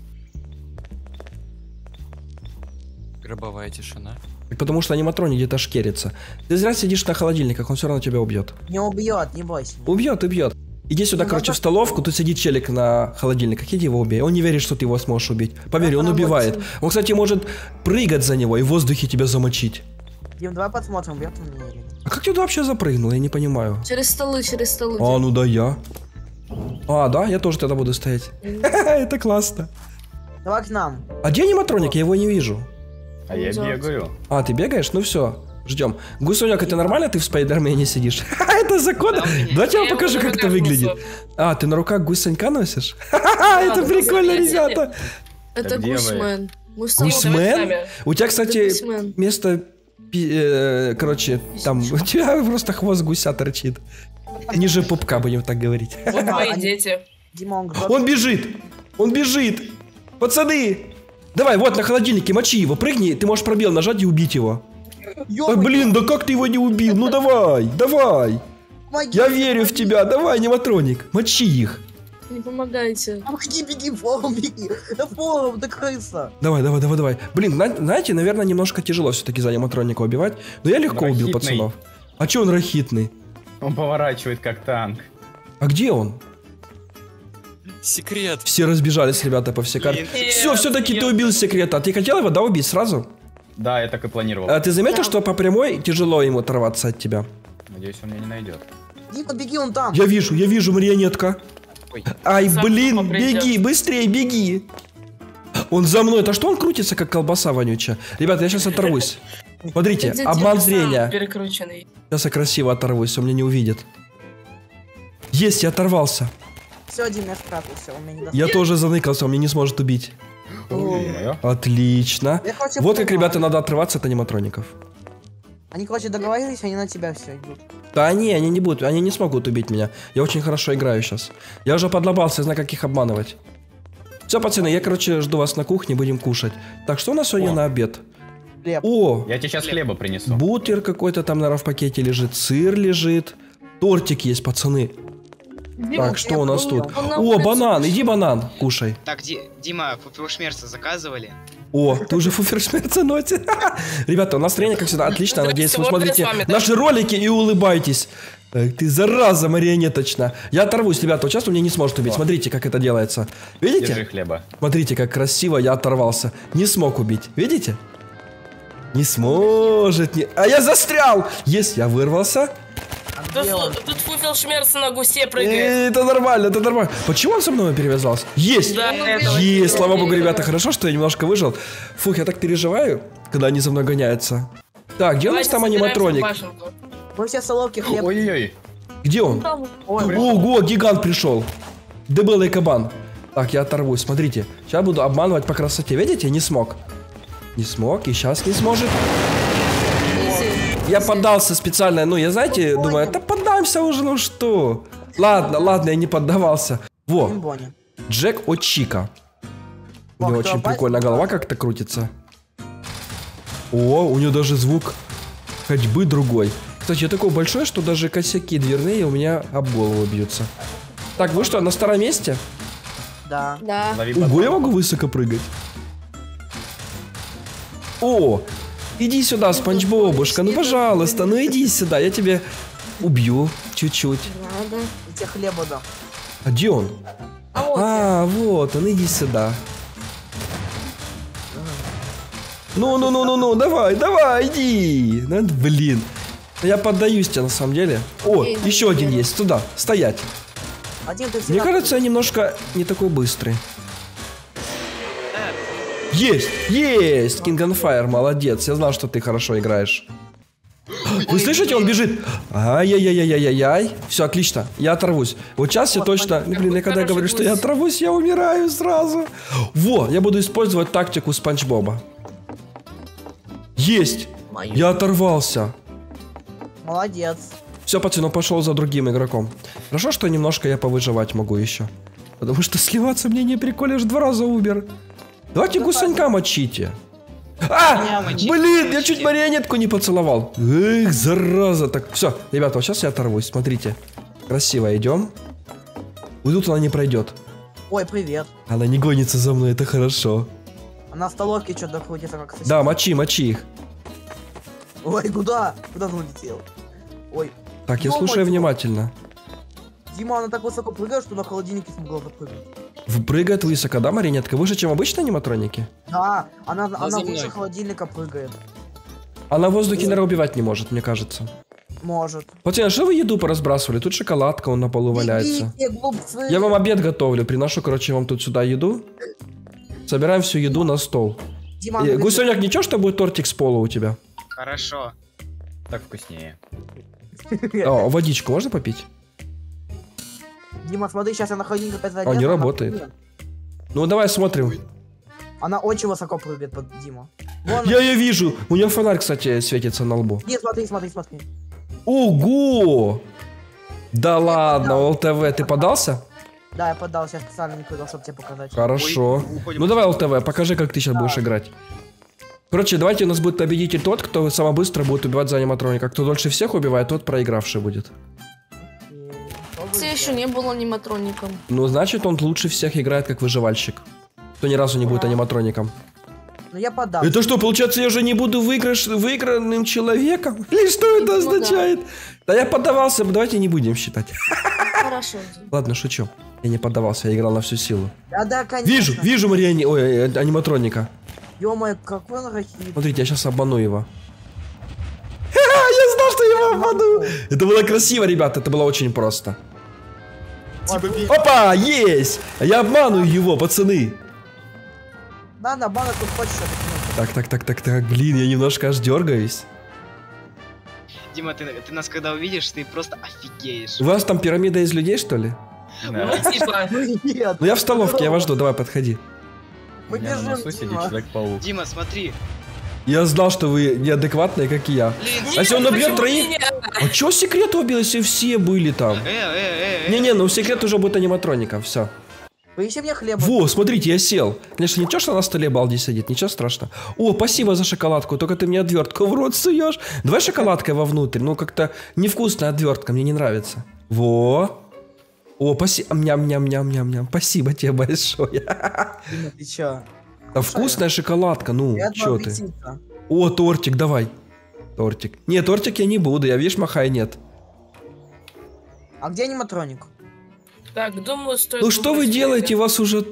Гробовая тишина. Потому что аниматроник где-то шкерится. Ты зря сидишь на холодильниках, он все равно тебя убьет. Не убьет, не бойся. Убьет, убьет. Иди сюда, Ну, короче, надо- в столовку, тут сидит челик на холодильниках, иди его убей. Он не верит, что ты его сможешь убить. Поверь, он убивает. Он, кстати, может прыгать за него и в воздухе тебя замочить. Дим, давай посмотрим, убьет он меня или нет. А как ты туда вообще запрыгнул, я не понимаю. Через столы, через столы. А, ну да, я. А, да, я тоже тогда буду стоять. Это классно. Давай к нам. А где аниматроник? Я его не вижу. А я бегаю. А, ты бегаешь? Ну все, ждем. Гусуняк, это нормально, ты в Спайдермене сидишь? Это закон? Давайте я вам покажу, как это выглядит. А, ты на руках гусенька носишь? Это прикольно, ребята. Это Где вы? гусмен. Мы в столовке с Гусмен? вами. У тебя, кстати, гусмен. место... пи- э, Короче, там у тебя просто хвост гуся торчит. Ниже пупка, будем так говорить. Вот мои дети. Дима, он Он бежит! Он бежит! Пацаны! Давай, вот на холодильнике, мочи его, прыгни, ты можешь пробел нажать и убить его. А, блин, да как ты его не убил? Ну давай, давай! Я верю в тебя, давай, аниматроник, мочи их. Не помогайте. Беги, беги, форум, беги. Да форум, да крыса. Давай, давай, давай, давай. Блин, на- знаете, наверное, немножко тяжело все-таки за аниматроника убивать, но я легко убил Рахитный. пацанов. А че он рахитный? Он поворачивает как танк. А где он? Секрет. Все разбежались, ребята, по всей карте. Все, все-таки ты убил секрета. А ты хотел его, да, убить сразу? Да, я так и планировал. А ты заметил, что по прямой тяжело ему оторваться от тебя? Надеюсь, он меня не найдет. Дима, беги, он там. Я вижу, я вижу, марионетка. Ой. Ай, Сам блин, тупо придёт. беги, быстрее, беги. Он за мной. Это что он крутится, как колбаса вонючая? Ребята, я сейчас оторвусь. Смотрите, Где обман Дима? зрения. Перекрученный. Сейчас я красиво оторвусь, он меня не увидит. Есть, я оторвался. Все, Дима, я спрятался, он меня не даст. Я тоже заныкался, он меня не сможет убить. Ё-моё. Отлично. Я, короче, Вот как, понимаю. ребята, надо отрываться от аниматроников. Они, короче, договорились, они на тебя все идут. Да не, они не будут, они не смогут убить меня. Я очень хорошо играю сейчас. Я уже подлобался, я знаю, как их обманывать. Все, пацаны, я, короче, жду вас на кухне, будем кушать. Так, что у нас сегодня О. на обед? Хлеб. О, Я тебе сейчас хлеба принесу. бутер какой-то там, наверное, в пакете лежит, сыр лежит, тортик есть, пацаны. Так, что у нас тут? Он на О, улице банан, вышел. иди банан, кушай. Так, Ди- Дима, фуфелшмерца заказывали? О, ты уже фуфершмерца носит. Ребята, у нас настроение, как всегда, отлично. Надеюсь, вы Вот я с смотрите вами, да. наши ролики и улыбаетесь. Эх, ты зараза марионеточная. Я оторвусь, ребята, вот сейчас он меня не сможет убить. Смотрите, как это делается. Держи Видите? хлеба. Смотрите, как красиво я оторвался. Не смог убить. Видите? Не сможет. Не... А я застрял! Есть, я вырвался. Тут, тут фуфелшмерц на гусе прыгает. Э, Это нормально, это нормально. Почему он со мной перевязался? Есть! Да, этого Есть, не слава богу, было. ребята, хорошо, что я немножко выжил. Фух, я так переживаю, когда они за мной гоняются. Так, где у нас Давайте там собираемся в аниматроник? башенку. Мы все соловки хлеб. Ой-ой-ой. Где он? Там. Ой, Ого, гигант пришел. Дебелый кабан. Так, я оторвусь, смотрите. Сейчас буду обманывать по красоте. Видите, не смог. Не смог, и сейчас не сможет. Я поддался специально, ну, я, знаете, думаю, да поддамся уже, ну что. Ладно, ладно, я не поддавался. Во, Бимбони. Джек Очика. У Ох, него ты очень опасен. прикольно голова как-то крутится. О, у него даже звук ходьбы другой. Кстати, я такой большой, что даже косяки дверные у меня об голову бьются. Так, вы что, на старом месте? Да. Да. Лови Ого, я подмогу. могу высоко прыгать. О, иди сюда, Спанч Бобушка, ну пожалуйста, ну иди сюда, я тебе убью чуть-чуть. Ладно. Я тебе хлеба дам. А где он? А вот. А, вот он, иди сюда. Ну-ну-ну-ну-ну, давай, давай, иди. Ну, блин. Я поддаюсь тебе на самом деле. О, Эй, еще один блин. есть, туда, стоять. Один ты Мне всегда... кажется, я немножко не такой быстрый. Есть, есть, King on Fire, молодец. Я знал, что ты хорошо играешь. Вы слышите, он бежит. Ай-яй-яй-яй-яй-яй. Все, отлично, я оторвусь. Вот сейчас я точно... Ну, блин, я когда Хороший говорю, что я гусь. оторвусь, я умираю сразу. Во, я буду использовать тактику Спанч Боба. Есть, я оторвался. Молодец. Все, пацан, он пошел за другим игроком. Хорошо, что немножко я повыживать могу еще. Потому что сливаться мне не прикольно, я же два раза умер. Давайте гусанька мочите. А! Блин, я чуть марионетку не поцеловал. Эх, зараза. Так, все, ребята, вот сейчас я оторвусь, смотрите. Красиво идем. Вот тут она не пройдет. Ой, привет. Она не гонится за мной, это хорошо. Она в столовке что-то крутится, как сосед. Да, мочи, мочи их. Ой, куда? Куда ты улетел? Ой. Так, я Ё-моё. слушаю внимательно. Дима, она так высоко прыгает, что на холодильнике смогла подпрыгнуть. Прыгает высоко, да, марионетка? Выше, чем обычные аниматроники? Да, она, она за выше мной. холодильника прыгает. А на воздухе, наверное, убивать не может, мне кажется. Может. Пацаны, а что вы еду поразбрасывали? Тут шоколадка, он на полу валяется. Бегите, глупцы. Я вам обед готовлю, приношу, короче, вам тут сюда еду. Собираем всю еду на стол. Дима, Э, она Гусеняк, ничего, что будет тортик с пола у тебя? Хорошо. Так вкуснее. бежит. О, водичку можно попить? Дима, смотри, сейчас я на холодильник опять А, залезу, не она работает. прыгнет. Ну, давай смотрим. Она очень высоко прыгает под Дима. Вон, Я ее вижу. У нее фонарь, кстати, светится на лбу. Нет, смотри, смотри, смотри. Ого! Да ладно, ЛТВ, ты подался? Да, я поддался, я специально не хотел, чтобы тебе показать. Хорошо. Ой, уходим. Ну давай, ЛТВ, покажи, как ты сейчас будешь играть. Короче, давайте у нас будет победитель тот, кто самое быстро будет убивать за аниматроника. Кто дольше всех убивает, тот проигравший будет. Все еще не был аниматроником. Ну, значит, он лучше всех играет как выживальщик. Кто ни разу не будет аниматроником. Ну я поддался. Это что, получается, я уже не буду выигрыш... выигранным человеком? Или что это Видимо, означает? Да я поддавался, давайте не будем считать. Хорошо. Ладно, шучу. Я не поддавался, я играл на всю силу. Да, да, конечно. Вижу, вижу Мариани... Ой, э, аниматроника. Ё-моё, какой он рахит. Смотрите, я сейчас обману его. Ха-ха, я знал, что я его обману. Это было красиво, ребята, это было очень просто. Опа, есть! Я обманываю его, пацаны. Да, на бана тут хочешь. Так, так, так, так, так, блин, я немножко аж дергаюсь. Дима, ты, ты нас когда увидишь, ты просто офигеешь. У вас там пирамида из людей, что ли? Ну, типа, Нет. Ну я в столовке, я вас жду, давай, подходи. Мы У меня на бежим. носу сидит Дима. Человек-паук. Дима, смотри. Я знал, что вы неадекватные, как и я. Блин, А если он убьет почему троих? меня? А чё секрет убил, если все были там? э, э, э, э. Не-не, ну секрет уже будет аниматроником, все. Поищи мне хлеба. Во, смотрите, я сел. Конечно, ничего, что на столе балди сидит, ничего страшного. О, спасибо за шоколадку, только ты мне отвертку в рот суешь. Давай шоколадкой вовнутрь, ну как-то невкусная отвертка, мне не нравится. Во. О, спасибо, ням-ням-ням-ням-ням, спасибо тебе большое. Дима, ты чё? Да вкусная шоколадка, ну, Я чё два ты? аппетита. О, тортик, давай. Тортик. Не, тортик я не буду, я, видишь, махай нет. А где аниматроник? Так, думаю, стоит... Ну что вы выбрать делаете, время. вас уже...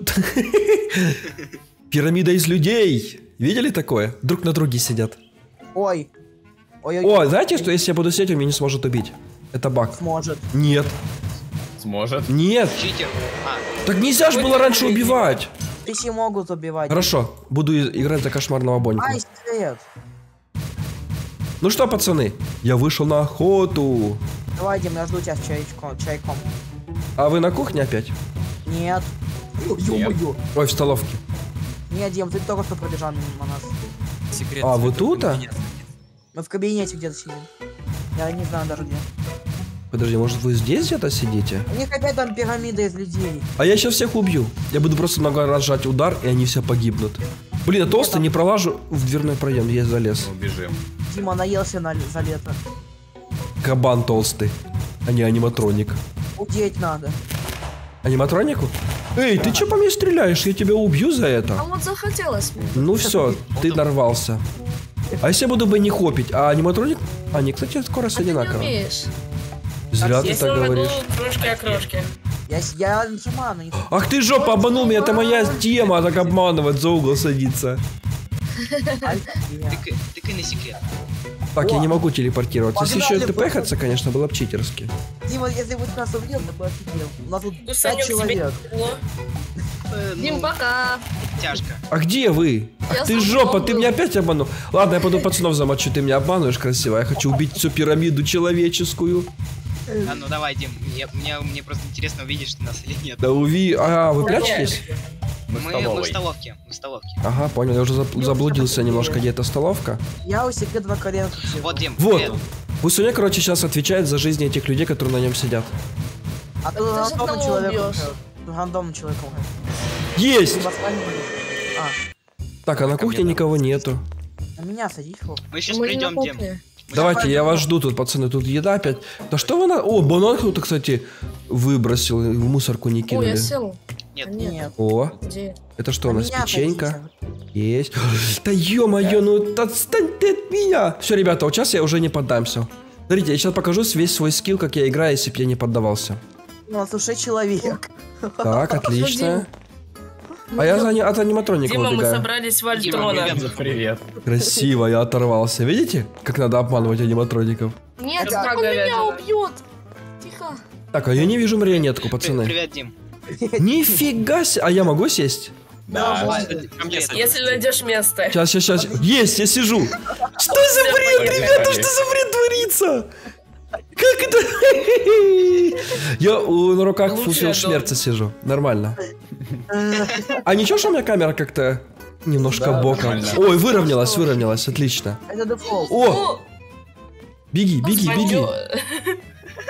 Пирамида из людей. Видели такое? Друг на друге сидят. Ой. Ой, ой, О, знаете, что если я буду сидеть, он меня не сможет убить? Это баг. Сможет. Нет. Сможет. Нет. Читер. А, Так нельзя же было раньше убивать. Тысячи могут убивать. Хорошо, буду и- играть за кошмарного Боньку. Ай, секрет. Ну что, пацаны, я вышел на охоту. Давай, Дим, я жду тебя с чайком. чайком. А вы на кухне опять? Нет. Ё-моё. Ой, в столовке. Нет, Дим, ты только что пробежал мимо нас. Секрет. А, вы секрет, тут, а? кабинет. Мы в кабинете где-то сидим. Я не знаю даже где. Подожди, может вы здесь где-то сидите? У них опять там пирамида из людей. А я сейчас всех убью. Я буду просто много раз жать удар, и они все погибнут. Блин, я толстый, не пролажу в дверной проем, я залез. Ну, бежим. Дима наелся на, за лето. Кабан толстый, а не аниматроник. Удеть надо. Аниматронику? Эй, ты че по мне стреляешь? Я тебя убью за А это. вот захотелось мне. Ну все, ты нарвался. А если я буду бы не хопить, а аниматроник... Они, кстати, скоро с А ты не одинаково. умеешь. Зря ты Если так он говоришь. крошки-окрошки. Я, с- я нажимаю, но не... Ах ты жопа, обманул меня, это моя тема, так обманывать, за угол садиться. Ай, я. тыкай, тыкай на секрет. Так, я не могу телепортироваться. Если еще Погнали, тпхаться, конечно, было бы читерски. Дима, если бы ты нас увидел, ты бы офигел. У нас тут пять Санек, тебе человек. тепло. Э, Дим, ну, пока. тяжко. А где вы? Я Ах ты сам жопа, был. ты меня опять обманул. Ладно, я пойду пацанов замочу, ты меня обманываешь красиво. Я хочу убить всю пирамиду человеческую. А ну давай, Дим, я, мне, мне просто интересно, увидишь ты нас или нет. Да уви... А, вы прячетесь? Мы в мы, мы в столовой. столовке, мы в столовке. Ага, понял, я уже зап- заблудился немножко, где эта столовка. Я у секрет два коленка. Вот, Дим, Вот. привет. Пусть он, короче, сейчас отвечает за жизни этих людей, которые на нем сидят. А ты ты же рандомным одного человеком. убьёшь. Рандомным человеком. Есть! Ты восстань будешь. А, Так, а на кухне никого нету. на меня садись, Фу. Мы сейчас Мы не придем, на Дим. кухне. Давайте, я вас жду тут, пацаны, тут еда опять. Да что вы на... О, банан кто-то, кстати, выбросил, в мусорку не Ой, кинули. я сел. Нет. А нет. Нет. О, Где? это что у На нас, меня печенька? садись. Есть. Да ё-моё, ну отстань ты от меня. Все, ребята, вот сейчас я уже не поддамся. Смотрите, я сейчас покажу весь свой скилл, как я играю, если бы я не поддавался. У нас уже человек. Так, отлично. А я за ани- от аниматроника Дима, мы убегаю. собрались в Дима, Альтрона. привет. Привет. Красиво, я оторвался. Видите, как надо обманывать аниматроников? Нет, Это он меня говядина. убьет. Тихо. Так, а я не вижу марионетку, При- пацаны. Привет, Дим. Нифига себе. А я могу сесть? Да, Ко мне садись. Если найдешь место. Сейчас, сейчас, сейчас. Есть, я сижу. Что за бред, ребята, что за бред творится? Как это? Я у- на руках Лучше фуфел я шмерца сижу. Нормально. А ничего, что у меня камера как-то немножко Да, боком? нормально. Ой, выровнялась, выровнялась, отлично. Это дефолт. О, беги, беги, беги. Звоню.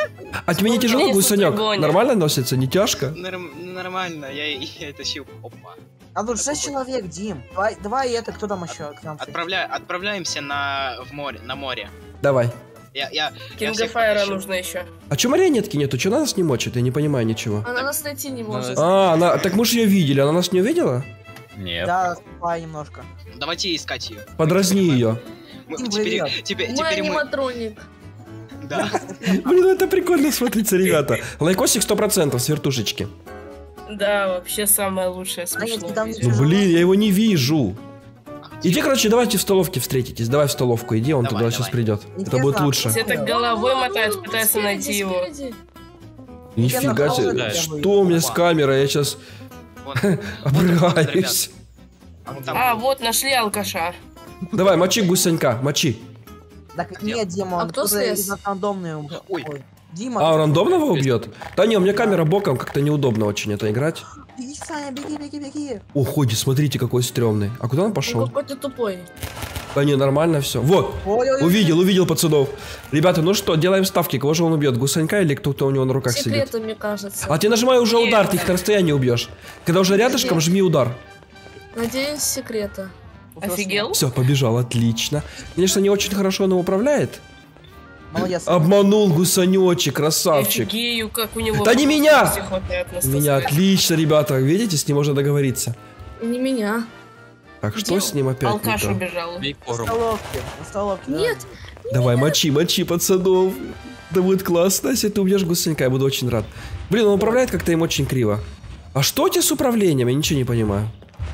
А тебе не тяжело, Меня гусенек? сутра Нормально носится, не тяжко? Норм- Нормально, я, я тащил. Опа. А тут шесть человек, Дим. Давай, давай это, кто там еще к нам? Отправля... Отправляемся на... в море, на море. Давай. Я, я, я Кинга всех Файра потащил. нужно еще. А чё марионетки нету? Чё она нас не мочит? Я не понимаю ничего. Она нас найти не может. А, она... так мы же ее видели, она нас не увидела? Нет. Да, спай немножко. Давайте искать ее. Подразни ее. Дим, Теперь, привет. теперь, Мой теперь мы... аниматроник. Да. Блин, это прикольно смотрится, ребята. Лайкосик сто процентов с вертушечки. Да, вообще самое лучшее, Да нет, смешное там видео. Ну блин, я его не вижу. Иди, короче, давайте в столовке встретитесь. Давай в столовку иди, он Давай, туда сейчас давай. придет. Это Интересно, будет а лучше. Все так головой мотают, Вон, пытаются спереди, найти его. спереди. Нифига Я себе. на Что у меня с камерой? Я сейчас Вон. обрыгаюсь. А вон там- А, вот, нашли алкаша. Давай, мочи гусенька, мочи. Так нет, Дима, А он кто кто-то слез? из рандомный. Ой. Дима, А, ты- он рандомного убьет? Да не, у меня камера боком, как-то неудобно очень это играть. Беги, Саня, беги, беги, беги. О, ходи, смотрите, какой стрёмный. А куда он Ну, пошел? какой ты тупой. Да не, нормально все. Вот, Ой-ой-ой. увидел, увидел пацанов. Ребята, ну что, делаем ставки. Кого же он убьет? Гусенька или кто-то у него на руках сидит? Секреты, мне кажется. А ты нажимай уже удар, ты их на расстоянии убьешь. Когда уже рядышком, жми удар. Надеюсь, секреты. Офигел? Все, побежал, отлично. Конечно, не очень хорошо он его управляет. Молодец. Обманул гусанечек, красавчик. Офигею, как у него... Да не меня! всех хватает на сто Меня сказать. отлично, ребята. Видите, с ним можно договориться. Не меня. Так, что Где с ним опять не Алкаш то? убежал. Бей На форум. столовке, на столовке. да. Нет. Давай, мочи, мочи, пацанов. Да будет классно, если ты убьешь гусенька, я буду очень рад. Блин, он управляет как-то им очень криво. А что у тебя с управлением? Я ничего не понимаю.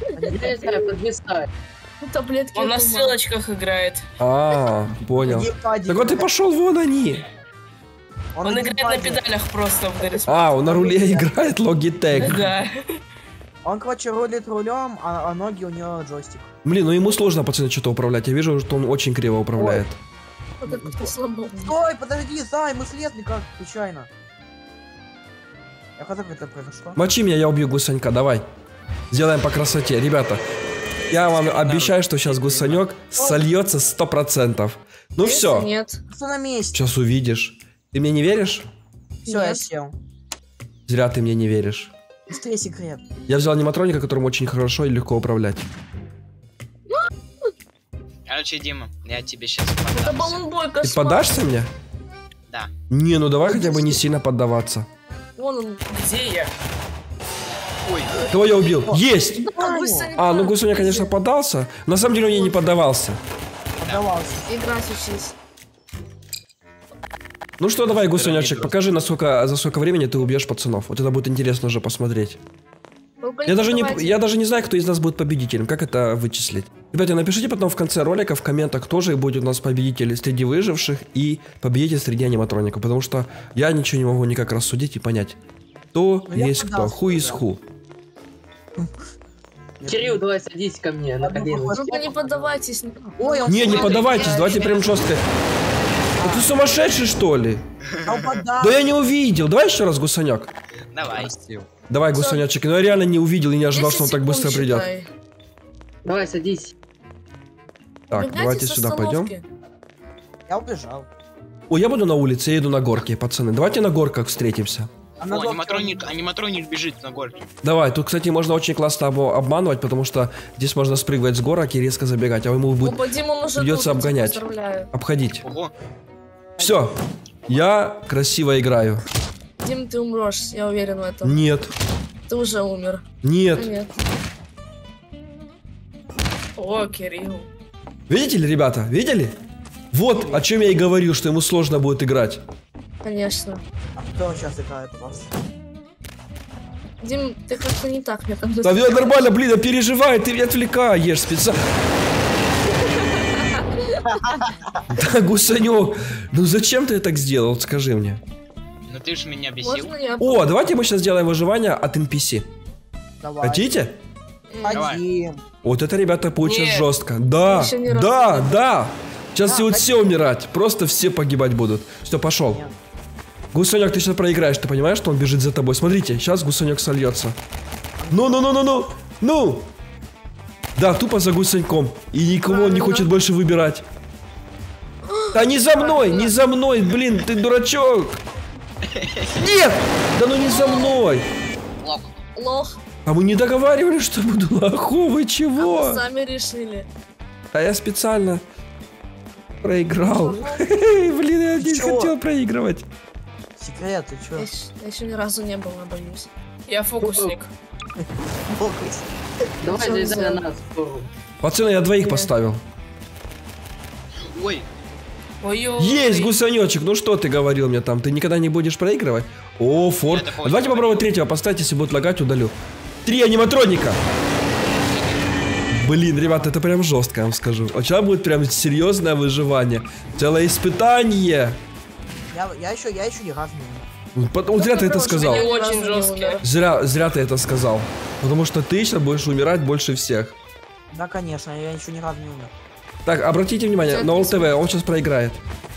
Ну, таблетки. Он на от ума. стрелочках играет. А, понял. Геймпадик. Так вот и пошел вон они. Он на играет на геймпаде. педалях просто в Гаррис. А, он на руле играет Logitech. Да. Он, короче, рулит рулем, а, а ноги у него джойстик. Блин, ну ему сложно, пацаны, что-то управлять. Я вижу, что он очень криво управляет. Вот это кто сломал. Стой, подожди, Зай, мы слезли как случайно. А как это произошло? Мочи меня, я убью гусанька, давай. Сделаем по красоте. Ребята, я вам обещаю, что сейчас гусанек сольется сто процентов. Ну Если все, Нет. Все на месте. сейчас увидишь. Ты мне не веришь? Все, я Нет. сел. Зря ты мне не веришь. Быстрее секрет. Я взял аниматроника, которым очень хорошо и легко управлять. Короче, Дима, я тебе сейчас Это баллонбой, Ты кошмар. подашься мне? Да. Не, ну давай хотя бы не сильно поддаваться. Вон он. Где я? Ой, Кого я убил? Есть! А, Гусеня, А, ну Гусуня, конечно, поддался. На самом деле он ей не поддавался. Поддавался. Играть учись. Ну что, давай, Гусунячек, покажи, насколько, за сколько времени ты убьешь пацанов. Вот это будет интересно уже посмотреть. Только Я даже, не, подавайте. я даже не знаю, кто из нас будет победителем. Как это вычислить? Ребята, напишите потом в конце ролика, в комментах, кто же будет у нас победитель среди выживших и победитель среди аниматроников. Потому что я ничего не могу никак рассудить и понять, кто Ну, я есть кто. поддался, Who is да. who. Кирилл, давай садись ко мне на колени. Только не поддавайтесь. Ой, он Не, не сел. поддавайтесь, давайте прям жестко. Да ты сумасшедший, что ли? А он поддался. Да я не увидел. Давай еще раз, Гусаняк. давай. Простил. Давай, Гусанячек. Ну я реально не увидел и не ожидал, что он десять так быстро секунд придет. считай. Давай садись. Так, Убегайте давайте с сюда пойдем. остановки. Я убежал. Ой, я буду на улице, я иду на горке, пацаны. Давайте на горках встретимся. А на О, горке аниматроник, он- аниматроник бежит на горке. Давай, тут, кстати, можно очень классно его обманывать, потому что здесь можно спрыгивать с горок и резко забегать, а ему будет Опа, Дима, он уже придется тут, обгонять. поздравляю. обходить. Ого. Все, я красиво играю. Дим, ты умрешь, я уверен в этом. Нет, Ты уже умер. А нет. нет. О, Кирилл. Видите ли, ребята, видели? Вот о чем я и говорил, что ему сложно будет играть. Конечно. А кто сейчас играет у вас? Дим, ты как-то не так мне там... Да я нормально, блин, я переживаю, ты меня отвлекаешь специально. Да, Гусанек, ну зачем ты так сделал, скажи мне. Ну ты ж меня бесил. Можно я... О, давайте мы сейчас сделаем выживание от эн пи си. Давай. Хотите? Один. Вот это, ребята, получится Нет. жестко. Да, Еще ни разу да, не да. Сейчас Да, все, вот хотите. все умирать. Просто все погибать будут. Все, пошел. Нет. Гусанек, ты сейчас проиграешь, ты понимаешь, что он бежит за тобой? Смотрите, сейчас Гусанек сольется. Ну, ну, ну, ну, ну, ну. Да, тупо за Гусаньком. И никого он не хочет больше выбирать. Да не за мной, не за мной, блин, ты дурачок. Нет! Да ну не за мной! Лох. А мы не договаривались, что буду лохом, вы чего? А мы сами решили. А я специально проиграл. Блин, я не хотел проигрывать. Секрет, ты чё? Я, щ- я еще ни разу не была, боюсь. Я фокусник. Давай, Всё, залезай всё. на нас. Фу. Пацаны, я двоих поставил. Ой, Ой-ой. Есть гусанечек, ну что ты говорил мне там? Ты никогда не будешь проигрывать? О, Форд. Это А давайте попробуем третьего поставить, если будет лагать, удалю. Три аниматроника. Блин, ребята, это прям жестко, я вам скажу. А сейчас будет прям серьезное выживание. Целое испытание. Я, я еще, я еще ни разу не умер. Вот зря ты это сказал. Они Ни очень разу не жесткие. умер. Зря, зря ты это сказал. Потому что ты сейчас будешь умирать больше всех. Да, конечно, я еще ни разу не умер. Так, обратите внимание, Сейчас на не ОЛТВ он сейчас проиграет.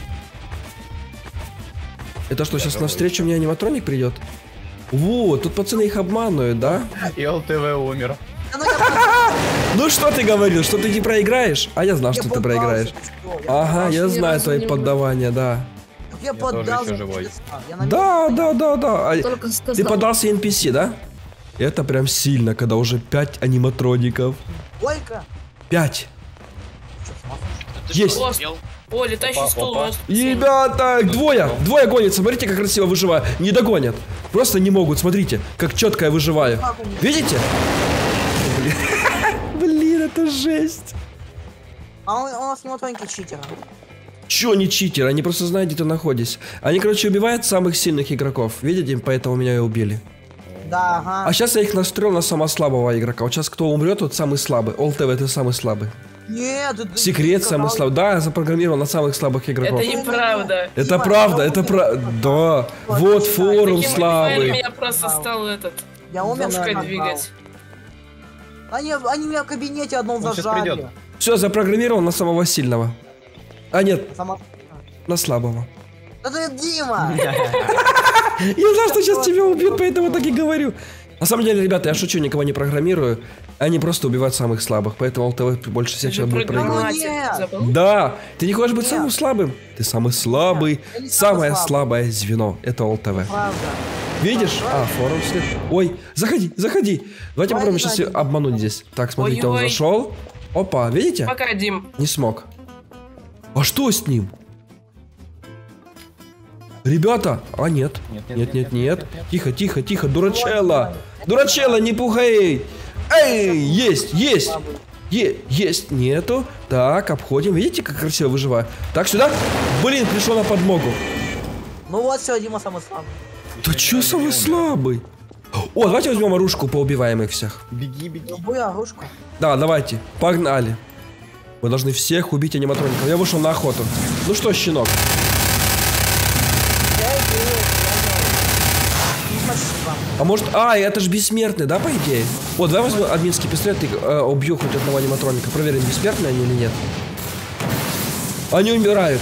Это что, сейчас навстречу мне аниматроник придет? Вот, тут пацаны их обманывают, да? И ЛТВ умер. Да ну я Ну что ты говорил, что ты не проиграешь? А я знал, Я что ты поддался, проиграешь. ты что? Я Ага, я ни знаю разу твои не поддавания, да. Я тоже поддался. ещё живой. Я на Да, месте да, да, да. А Только сказал. ты поддался эн пи си, да? Это прям сильно, когда уже пять аниматроников. стою. Ой-ка. Пять. ты Есть. что, сделал? О, летающий Опа, стул. опа. у нас. Ребята, двое, двое гонятся, смотрите, как красиво выживаю. Не догонят. Просто не могут, смотрите, как четко я выживаю. Видите? Блин, Блин, это жесть. А он, у нас аниматроники читера. Чё не читеры, они просто знают, где ты находишься. Они, короче, убивают самых сильных игроков. Видите, поэтому меня и убили. Да, ага. А сейчас я их настроил на самого слабого игрока. Вот сейчас кто умрет, тот самый слабый. ОЛТВ, ты самый слабый. Нет, это... Секрет самый слабый. Да, я запрограммировал на самых слабых игроков. Это неправда. Это правда, это правда. Да. Вот форум Таким слабый. модифаером я просто стал этот. Я умер, Ножкой наверное, двигать. Они, они меня в кабинете одном Он сейчас зажали. придет. Все, запрограммировал на самого сильного. А нет, Сама... на слабого. Да ты Дима! Я знал, что сейчас тебя убьют, поэтому так и говорю. На самом деле, ребята, я шучу, никого не программирую. Они просто убивают самых слабых, поэтому ЛТВ больше всех сейчас будет проигрывать. Нет. Забыл? Да, ты не хочешь быть Нет. самым слабым? Ты самый слабый, Я не самый самое слабый. слабое звено. Это ЛТВ. Правда. Видишь? А, форум след. Ой, заходи, заходи. Давайте попробуем сейчас заходи. обмануть здесь. Так, смотрите, он Ой-ой. зашел. Опа, видите? Пока, Дим. Не смог. А что с ним? Ребята, а нет. Нет, нет, нет. Тихо, тихо, тихо, дурачела. Дурачела, не пугай. Эй, есть, есть. Е есть, нету. Так, обходим. Видите, как красиво выживаю? Так, сюда. Блин, пришел на подмогу. Ну вот все, Дима самый слабый. Да чё самый слабый? О, давайте возьмем оружку, поубиваем их всех. Беги, беги. Любую оружку. Да, давайте, погнали. Мы должны всех убить аниматроников. Я вышел на охоту. Ну что, щенок? Я иду, я иду. Спасибо. А может... А, это же бессмертный, да, по идее? Вот, давай возьму админский пистолет и э, убью хоть одного аниматроника. Проверим, бессмертные они или нет. Они умирают.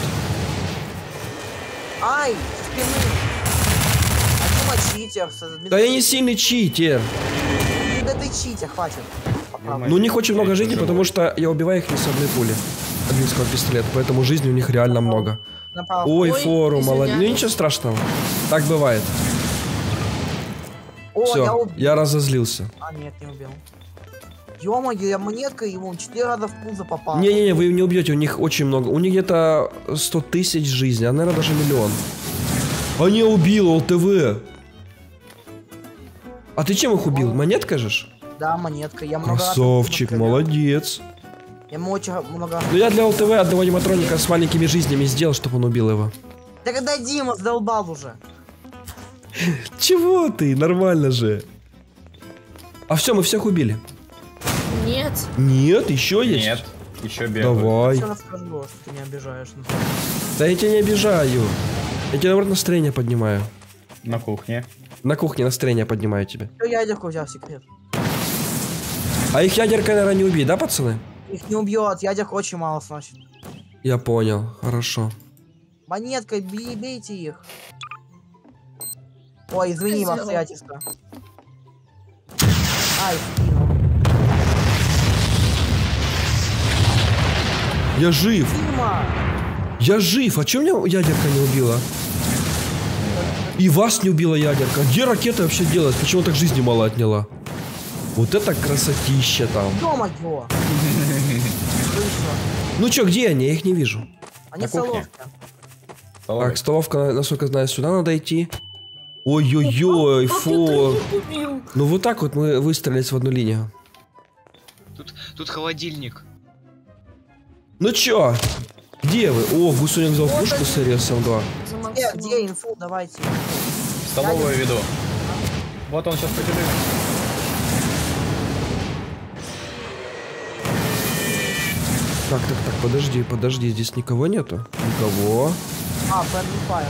Ай, со спины. А Дима читер. со- Да я не сильный читер. Да ты читер, хватит. Ну, у них очень много жизни, потому что я убиваю их не с одной пули. Админского пистолета, поэтому жизни у них реально много. Направо. Ой, Ой, форум, молодец. Ну извиняюсь. ничего страшного. Так бывает. О, я Все, убил. я разозлился. А, нет, не убил. Ё-моё, я монеткой ему четыре раза в пузо попал. Не-не-не, вы не убьете, у них очень много. У них где-то сто тысяч жизней, а наверное даже миллион. А не убил ЛТВ. А ты чем их убил? Монеткой же? ж? Да, монеткой. Я много раз Красавчик, ему стрелял. молодец. Я ему очень много... Ну я для ЛТВ одного аниматроника с маленькими жизнями сделал, чтобы он убил его. Да когда Дима сдолбал уже. Чего ты? Нормально же. А все, мы всех убили. Нет. Нет, еще есть? Нет, еще бегают. Давай. Еще расскажу, что ты не обижаешь. Да я тебя не обижаю. Я тебе, наоборот, настроение поднимаю. На кухне. На кухне настроение поднимаю тебе. Что ядерку взял секрет? А их ядерка, наверное, не убить, да, пацаны? Их не убьет, ядерка очень мало сносит. Я понял, хорошо. Монеткой бей- бейте их. Ой, извини, Сделал. обстоятельства. Ай, спину. Я жив. Дима! Я жив. А чё меня ядерка не убила? И вас не убила ядерка. Где ракета вообще делает? Почему так жизни мало отняла? Вот это красотища там. Ё-моё! Ну чё, где они? Я их не вижу. Они соловки. Так, столовка, насколько знаю, сюда надо идти. Ой-ой-ой, фу. Ну вот так вот мы выстроились в одну линию. Тут, тут холодильник. Ну чё? Где вы? О, Гусуник взял пушку с эр эс эм два. Где, где инфу? Давайте. В столовую веду. Вот он сейчас поделится. Так, так, так, подожди, подожди, здесь никого нету? Никого. А, Friendly Fire.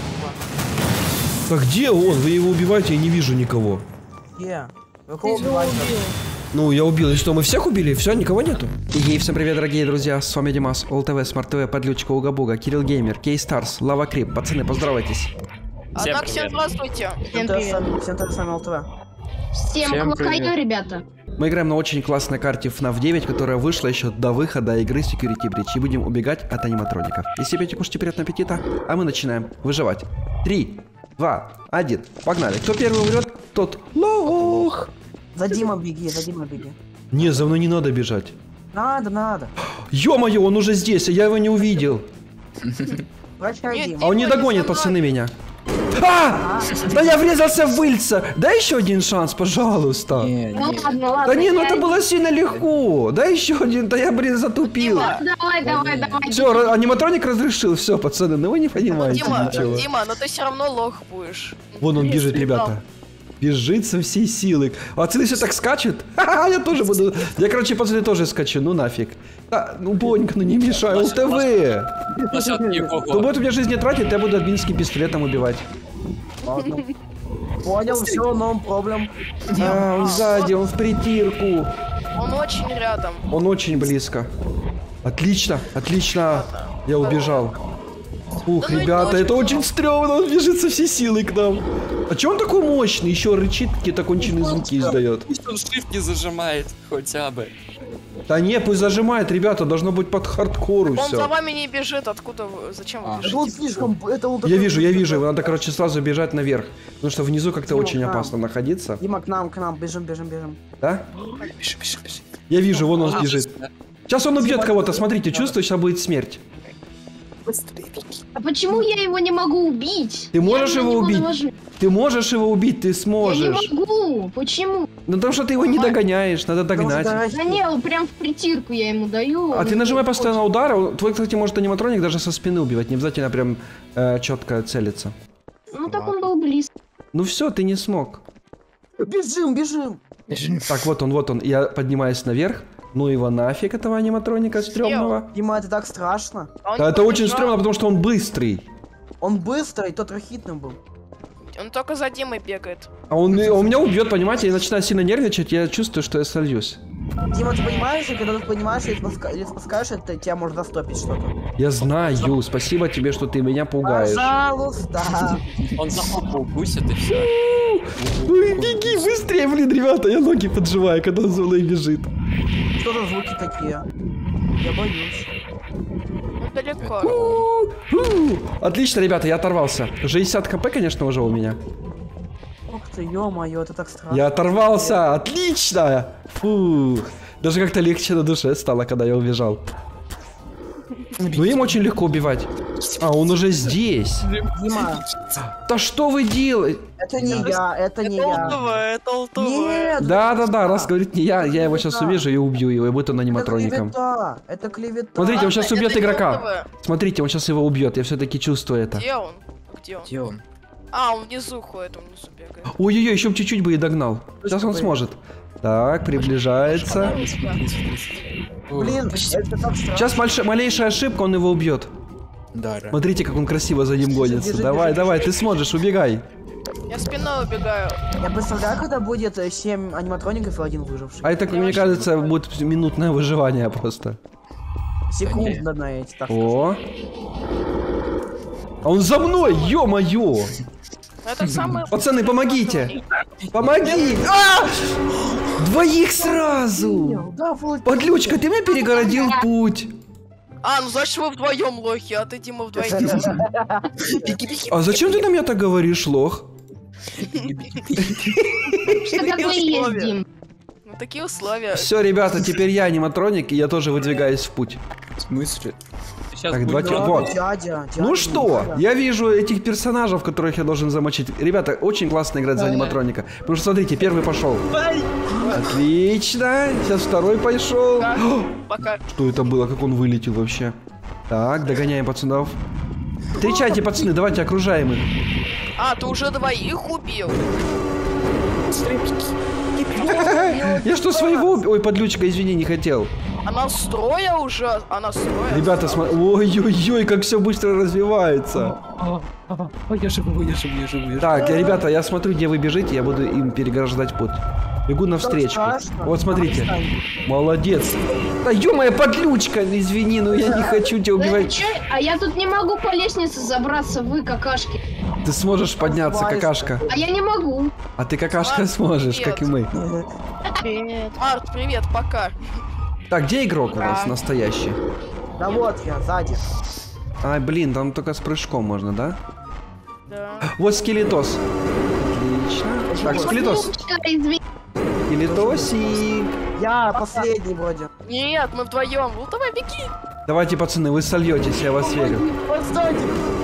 Так где он? Вы его убиваете, я не вижу никого. Где? Вы кого убиваете? Ну, я убил. И что, мы всех убили? Все, никого нету? И всем привет, дорогие друзья. С вами Димас, ОЛТВ, Смарт ТВ, Подлючка, Угабуга, Кирилл Геймер, Кей Старс, Лава Крип. Пацаны, поздоровайтесь. Однако, всем здравствуйте. Всем привет. Всем привет, с вами ЛТВ. Всем привет, ребята. Мы играем на очень классной карте эф нав девять, которая вышла еще до выхода игры Security Breach. И будем убегать от аниматроников. Если пьете, кушайте, приятного аппетита. А мы начинаем выживать. Три, два, один. Погнали. Кто первый умрет, тот лох. За Дима беги, за Дима беги. Не, за мной не надо бежать. Надо, надо. Ё-моё, он уже здесь, а я его не увидел. Прощай, Дима. А он не догонит, пацаны, меня. А! Да я врезался в выльца! Дай еще один шанс, пожалуйста. Ну ладно, ладно. Да не, ну это было сильно легко. Дай еще один, да я, блин, затупил. Давай, давай, давай. Все, аниматроник разрешил, все, пацаны, ну вы не понимаете Дима, ничего. Дима, но ты все равно лох будешь. Вон он бежит, Бежит, ребята. Бежит со всей силы. А ты все так скачет? Ха-ха, я тоже буду. Я, короче, пацаны, тоже скачу, ну нафиг. Да, ну Бонька, ну не мешай, ЛТВ. Ну вот у меня жизнь не тратит, я буду админским пистолетом убивать. Ладно. Понял, все, но проблем. А, он сзади, он в притирку. Он очень рядом. Он очень близко. Отлично, отлично. Я убежал. Ух, Да ну ребята, это это очень очень стрёмно, он бежит со всей силой к нам. А чё он такой мощный? Еще рычит, какие-то конченые звуки издает. Пусть он shift не зажимает, хотя бы. Да не, пусть зажимает, ребята, должно быть под хардкору Он за все. вами не бежит, откуда вы, зачем вы Это он бежите? слишком... Это он Я такой- вижу, я вижу, его надо, короче, сразу бежать наверх. Потому что внизу как-то Дима, очень к нам. опасно находиться. Дима, к нам, к нам, бежим, бежим, бежим. Да? Бежи, бежи, бежи. Я вижу, вон он бежит. Сейчас он убьет кого-то, смотрите, чувствую, сейчас будет смерть. А почему я его не могу убить? Ты можешь Я на его него убить? навожу. Ты можешь его убить, ты Я сможешь. не могу. Почему? Ну потому что ты его не догоняешь, надо догнать. Да не, он прям в притирку я ему даю. А ты нажимай постоянно удар, он- твой, кстати, может аниматроник даже со спины убивать, не обязательно прям э, четко целиться. Ну так он был близко. Ну все, ты не смог. Бежим, бежим. Так, вот он, вот он, я поднимаюсь наверх. Ну его нафиг, этого аниматроника стрёмного. Дима, это так страшно. А он Да, не это очень побежал. стрёмно, потому что он быстрый. Он быстрый, тот рахитным был. Он только за Димой бегает. А он, он меня убьет, понимаете, я начинаю сильно нервничать, я чувствую, что я сольюсь. Дима, ты понимаешь, и когда ты понимаешь, или спуска- или спускаешь, это тебя может застопить что-то. Я знаю, спасибо тебе, что ты меня пугаешь. Пожалуйста. Он за попу укусит и все. Ой, беги быстрее, блин, ребята, я ноги подживаю, когда он за мной бежит. Что за звуки такие? Я боюсь. Ну далеко. У, Отлично, ребята, я оторвался. шестьдесят хп, конечно, уже у меня. Ух ты, ё-моё, это так страшно. Я оторвался, отлично! Фух. Даже как-то легче на душе стало, когда я убежал. Ну им очень легко убивать. А, он уже здесь. Дима, Да что вы делаете? это не я, это не Это я. ЛТВ, это ЛТВ. Нет, Да-да-да, раз говорит не я, я его сейчас клевета. увижу и убью его, и будет он это аниматроником. клевета, это клевета. Смотрите, он сейчас Это убьет не игрока. ЛТВ. Смотрите, он сейчас его убьет, я все-таки чувствую это. Где он? Где он? Где он? А, он внизу ходит, он внизу бегает. Ой-ой-ой, еще чуть-чуть бы и догнал. Сейчас он сможет. Так, приближается. Блин, это так страшно. Сейчас мальш- малейшая ошибка, он его убьет. Да, Смотрите, как он красиво за ним гонится. бежи, Давай, бежи, давай, бежи. ты сможешь, убегай. Я спиной убегаю. Я представляю, когда будет семь аниматроников и один выживший. А это, мне кажется, будет минутное выживание просто. Секундно на эти, так сказать. О. А он за мной, ё-моё! Это самый... Пацаны, помогите! Помоги! А! Двоих сразу! Да, вот. Подлючка, ты мне перегородил путь. А, ну значит вы вдвоем лохи, а ты, Дима, вдвоем. А зачем ты на меня так говоришь, лох? Что такое есть, Дим? Ну такие условия. Все, ребята, теперь я аниматроник, и я тоже выдвигаюсь в путь. В смысле? Так, давайте, вот. Дядя, дядя, Ну что, дядя. я вижу этих персонажей, которых я должен замочить. Ребята, очень классно играть за аниматроника. Потому что, смотрите, первый пошел. Отлично. Сейчас второй пошел. Пока. Что это было? Как он вылетел вообще? Так, догоняем пацанов. Встречайте, пацаны, давайте окружаем их. А, ты уже двоих убил. Я что, своего... уб- Ой, подлючка, извини, не хотел. Она строя уже, она строя. Ребята, смотри... Ой-ой-ой, как все быстро развивается. Ой, я живу, я живу, я живу, я живу. Так, ребята, я смотрю, где вы бежите, я буду им переграждать путь. Бегу навстречу. Вот, смотрите. Молодец. Да ё-моё, подлючка, извини, но я не хочу тебя Да убивать. чё? А я тут не могу по лестнице забраться, вы какашки. Ты сможешь подняться, какашка. А я не могу. А ты какашка сможешь, как и мы. Привет. Март, привет, пока. Так, где игрок у нас настоящий? Да вот я, сзади. Ай, блин, там только с прыжком можно, да? Да. Вот скелетос. Отлично. Так, скелетос. Извини. Скелетосик. Я последний вроде. Нет, мы вдвоем. Ну давай, беги. Давайте, пацаны, вы сольетесь, я вас верю. Вот сзади.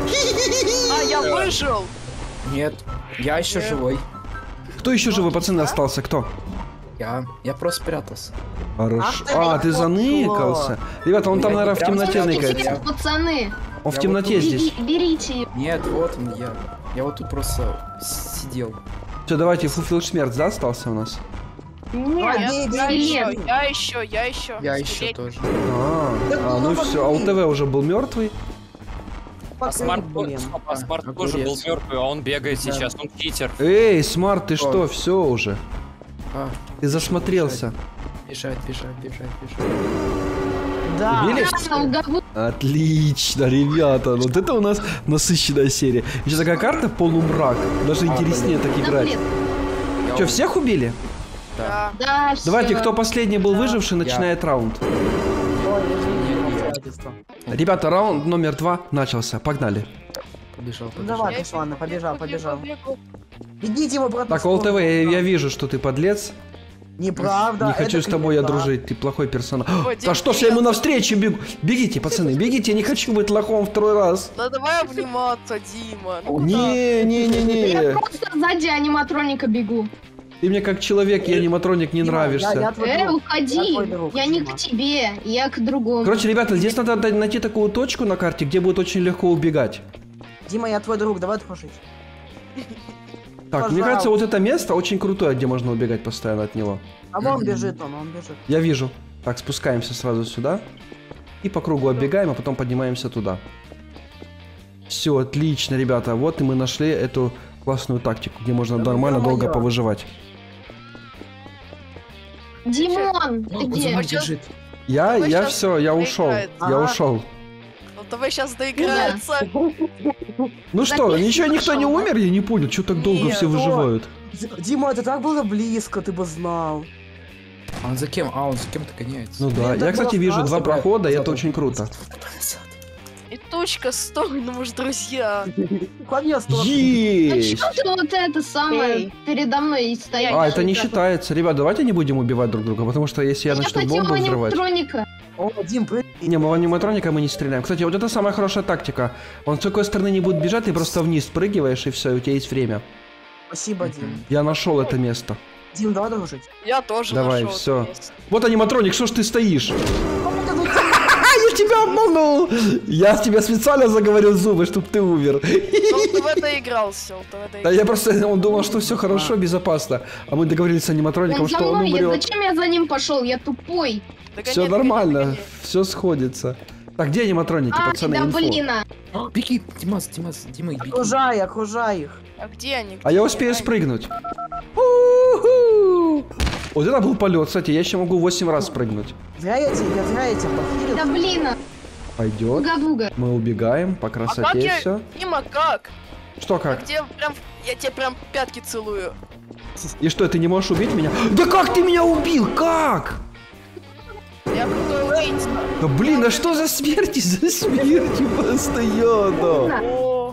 А, я выжил. Нет, я еще живой. Кто еще живой, пацаны, остался? Кто? Я, я просто спрятался. Хорошо. А, ты заныкался. Ребята, он там, наверное, в темноте ныкается. Пацаны, Он в темноте здесь. бери- берите. Нет, вот он я. Я вот тут просто сидел. Все, давайте, Фуфил Шмерц, да, остался у нас? Нет, Нет, я скелет. еще, я еще, я еще. Я еще Скелет. тоже. А, а, ну все, а УТВ уже был мертвый. А Смарт, блин. а Смарт А, тоже был огурец. мертвый, а он бегает Да. сейчас, он читер. Эй, Смарт, ты Что? что, все уже? А, Ты засмотрелся. бежать, бежать, бежать, бежать. Да. Убили? Да, угадал. Отлично, ребята, вот это у нас насыщенная серия. Еще такая карта полумрак, даже интереснее так Да, играть. блин. Я Че, у- всех убили? Да. Да, Давайте, всё. кто последний был выживший, начинает раунд. Ой, извини, обстоятельства. Ребята, раунд номер два начался, погнали. Побежал, Ну побежал. давай, ты ладно, побежал, Побегу, побежал. побегу. Бегите вы, брат. Так, ОЛТВ, я, я вижу, что ты подлец. Неправда. Не хочу с это тобой я клевета. дружить, ты плохой персонаж. Ой, Да Дим, что ж я привет. ему навстречу бегу? Бегите, пацаны, бегите, я не хочу быть лохом второй раз. Да давай обниматься, Дима. Ну, Не, не, не, Я не. просто сзади аниматроника бегу. Ты мне как человек и аниматроник не Дима, я- нравишься. я твой Э, друг. уходи. Я твой друг, Я не Дима. к тебе, я к другому. Короче, ребята, здесь надо найти такую точку на карте, где будет очень легко убегать. Дима, я твой друг, давай дружить. Так, мне Пожалуйста. кажется, вот это место очень крутое, где можно убегать постоянно от него. А вон бежит он, он бежит. Я вижу. Так, спускаемся сразу сюда. И по кругу оббегаем, а потом поднимаемся туда. Все, отлично, ребята. Вот и мы нашли эту классную тактику, где можно Да нормально ё-моё. долго повыживать. Димон, ты Он за где? мной Сейчас- бежит. Я, Давай я щас все, я ушел. доиграется. Я Ага. ушел. Ну давай сейчас доиграется. Ну что, Запись ничего, никто не пошёл, да? умер? Я не понял, что так долго Нет, все кто? выживают. Д- Дима, это так было близко, ты бы знал. А он за кем? А, он за кем-то гоняется. Ну да, Блин, я, так кстати, было вижу два классно. прохода, и это Зад, очень круто. зад, зад. И точка, стой, ну мы же друзья. Конечно. Ну Есть! что ты вот это самое Эй. передо мной стоять? А, это не считается. Ребят, давайте не будем убивать друг друга, потому что если я Я начну хотела бомбу взрывать... аниматроника. О, Дим, прыгай. Не, мы в аниматроника мы не стреляем. Кстати, вот это самая хорошая тактика. Он с какой стороны не будет бежать, ты просто вниз спрыгиваешь, и все, у тебя есть время. Спасибо, Дим. Я нашел это место. Дим, давай дружить. Я тоже Давай, нашел всё. это место. Вот аниматроник, что ж ты стоишь? Я тебя обманул! Я тебе специально заговорил зубы, чтоб ты умер. Ну, ты в это игрался, вот в это Да игрался. я просто, он думал, что все хорошо, безопасно. А мы договорились с аниматроником, Он за что он мной, я- умрет. зачем я за ним пошел? Я тупой. Догоняй, Все догоняй, нормально, догоняй. все сходится. Так, где аниматроники, Ай, пацаны, да инфо? блин. а. А, беги, Димас, Димас, Дима, беги. Окружай, окружай их. А где они? А Где я они? успею Ай, спрыгнуть. У-ху! Вот это был полет, кстати, я еще могу восемь раз спрыгнуть. Зря я тебя, зря я тебя похилил. Да блин. а. Пойдет. Уга-буга. Мы убегаем по А как красоте я... все. Дима, как? Что как? Где прям... Я тебе прям пятки целую. И что, ты не можешь убить меня? Да как ты меня убил? Как? Я крутой убийца. Да блин, а что за смерти? За смерти постоянно. О,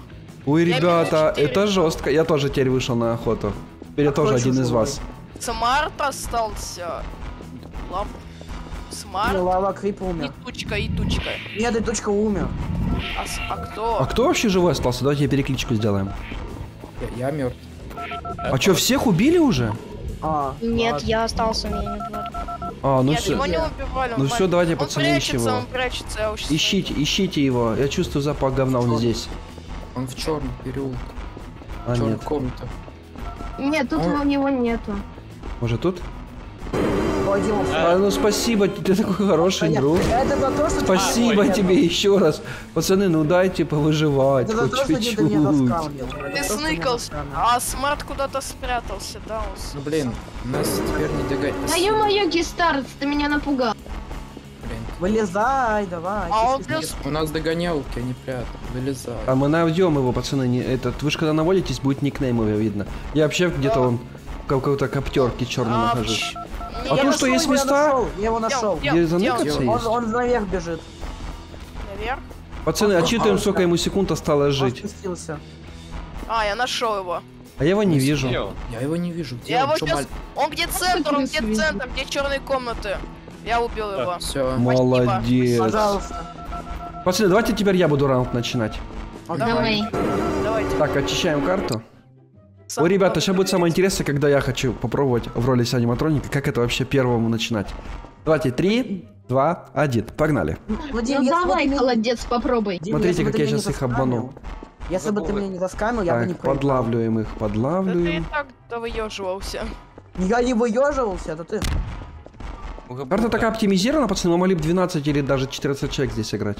Ой, Я ребята, минус четыре. это жестко. Я тоже теперь вышел на охоту. Теперь я А тоже кто один из чужой? вас. Смарт остался. Лав. Смарт. Не, Лава Крип И умер. тучка, и тучка. Нет, и точка умер. А, с- а кто? А кто вообще живой остался? Давайте перекличку сделаем. Я, я мертв. А что, всех убили уже? А, Нет, ладно. я остался, меня не убивали. А, ну Нет, все. его не убивали. он Ну мать- всё, давайте, он пацаны, ищем прячется, его. он прячется, я очень Ищите, ищите его. Я чувствую запах говна, он здесь. Он в черном переулке. А, Черная нет. комната. Нет, тут А. у него нету. Может тут? Ой, Дима, А, ну спасибо, ты такой хороший понятно. друг. Это за то, что... Спасибо Ой, тебе еще раз. Пацаны, ну дайте повыживать Это за хоть то, что ты чуть-чуть. меня заскамил. Ты сныкался. А Смарт куда-то спрятался, да? он с- Ну блин, нас теперь не догонять. Да ё-моё, Гестарт, ты меня напугал. Блин. Вылезай, давай. А он Ты плюс... У нас догонялки, они прятают. Вылезай. А мы найдем его, пацаны. Не, этот, вы же когда наводитесь, будет никнейм его видно. Я вообще где-то он в какой-то коптерке черной А, нахожусь. пш, А не, то, Я что нашел есть его, я места, нашел, Я его нашел. Где где он? заныкаться Где есть. Он, он наверх бежит. наверх. Пацаны, отчитываем, А, сколько да. ему секунд осталось Он жить. спустился. А, я нашел его. А я его не вижу. Я его не вижу. Где Я он? его Чё, сейчас... маль- Он где центр, он где центр, где черные комнаты. Я убил его. Все. Молодец. Пожалуйста. Пацаны, давайте теперь я буду раунд начинать. Давай. Давайте. Так, очищаем карту. Сам- Ой, ребята, сейчас будет самое интересное, когда я хочу попробовать в роли аниматроника, как это вообще первому начинать. Давайте, три, два, один, погнали. Ну, Ну Дим, если бы давай, ты меня- холодец, попробуй. Дим, Смотрите, если бы как ты я меня не сейчас их заскамил, обманул. Если бы ты меня не заскамил, я бы не Так, проиграл. подлавливаем их, Да ты и подлавливаем. так да выеживался. Я не выеживался, это ты. Карта такая оптимизирована, пацаны, мы могли бы двенадцать или даже четырнадцать человек здесь играть.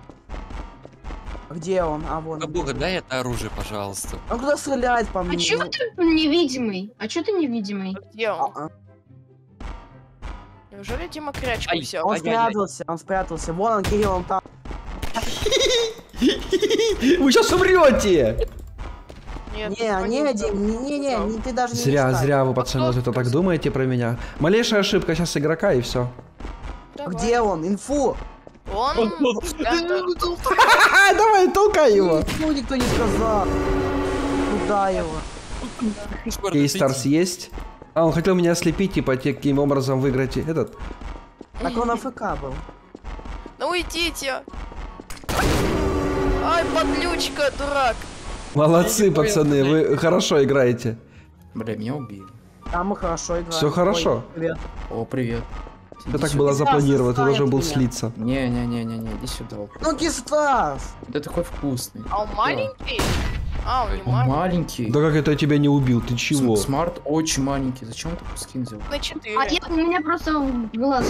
Где он? А, вон. Бога, дай это оружие, пожалуйста. Он куда стреляет по мне? А чё ты невидимый? А чё ты невидимый? Где он? А, а. Неужели Дима крячку Ай, взял? Он Ай-яй-яй. спрятался, он спрятался. Вон он, Кирилл, он там. Вы сейчас умрете! Нет, Не, он не, взял. Дим, не, не, не, не, ты даже не Зря, мечтай. зря вы, пацаны, вот это так думаете про меня. Малейшая ошибка сейчас игрока и все. Давай. Где он? Инфу! Он... центр. Давай, толкай его. Ну, никто не сказал. Куда его? Кейстарс есть? А, он хотел меня ослепить, типа, таким образом выиграть этот. Так он АФК был. Ну уйдите. Ай, подлючка, дурак. Молодцы, пацаны, вы хорошо играете. Бля, меня убили. А мы хорошо играем. Всё хорошо. Ой, привет. О, привет. Это Иди так сюда. было запланировано, ты заставит должен был меня. слиться. Не-не-не-не-не, иди сюда. Ну, Кистас! Да такой вкусный. А он маленький? А, он не Он маленький. маленький. Да как это я тебя не убил, ты чего? См- Смарт очень маленький. Зачем ты такой скин взял? На четыре. А я, у меня просто глаз.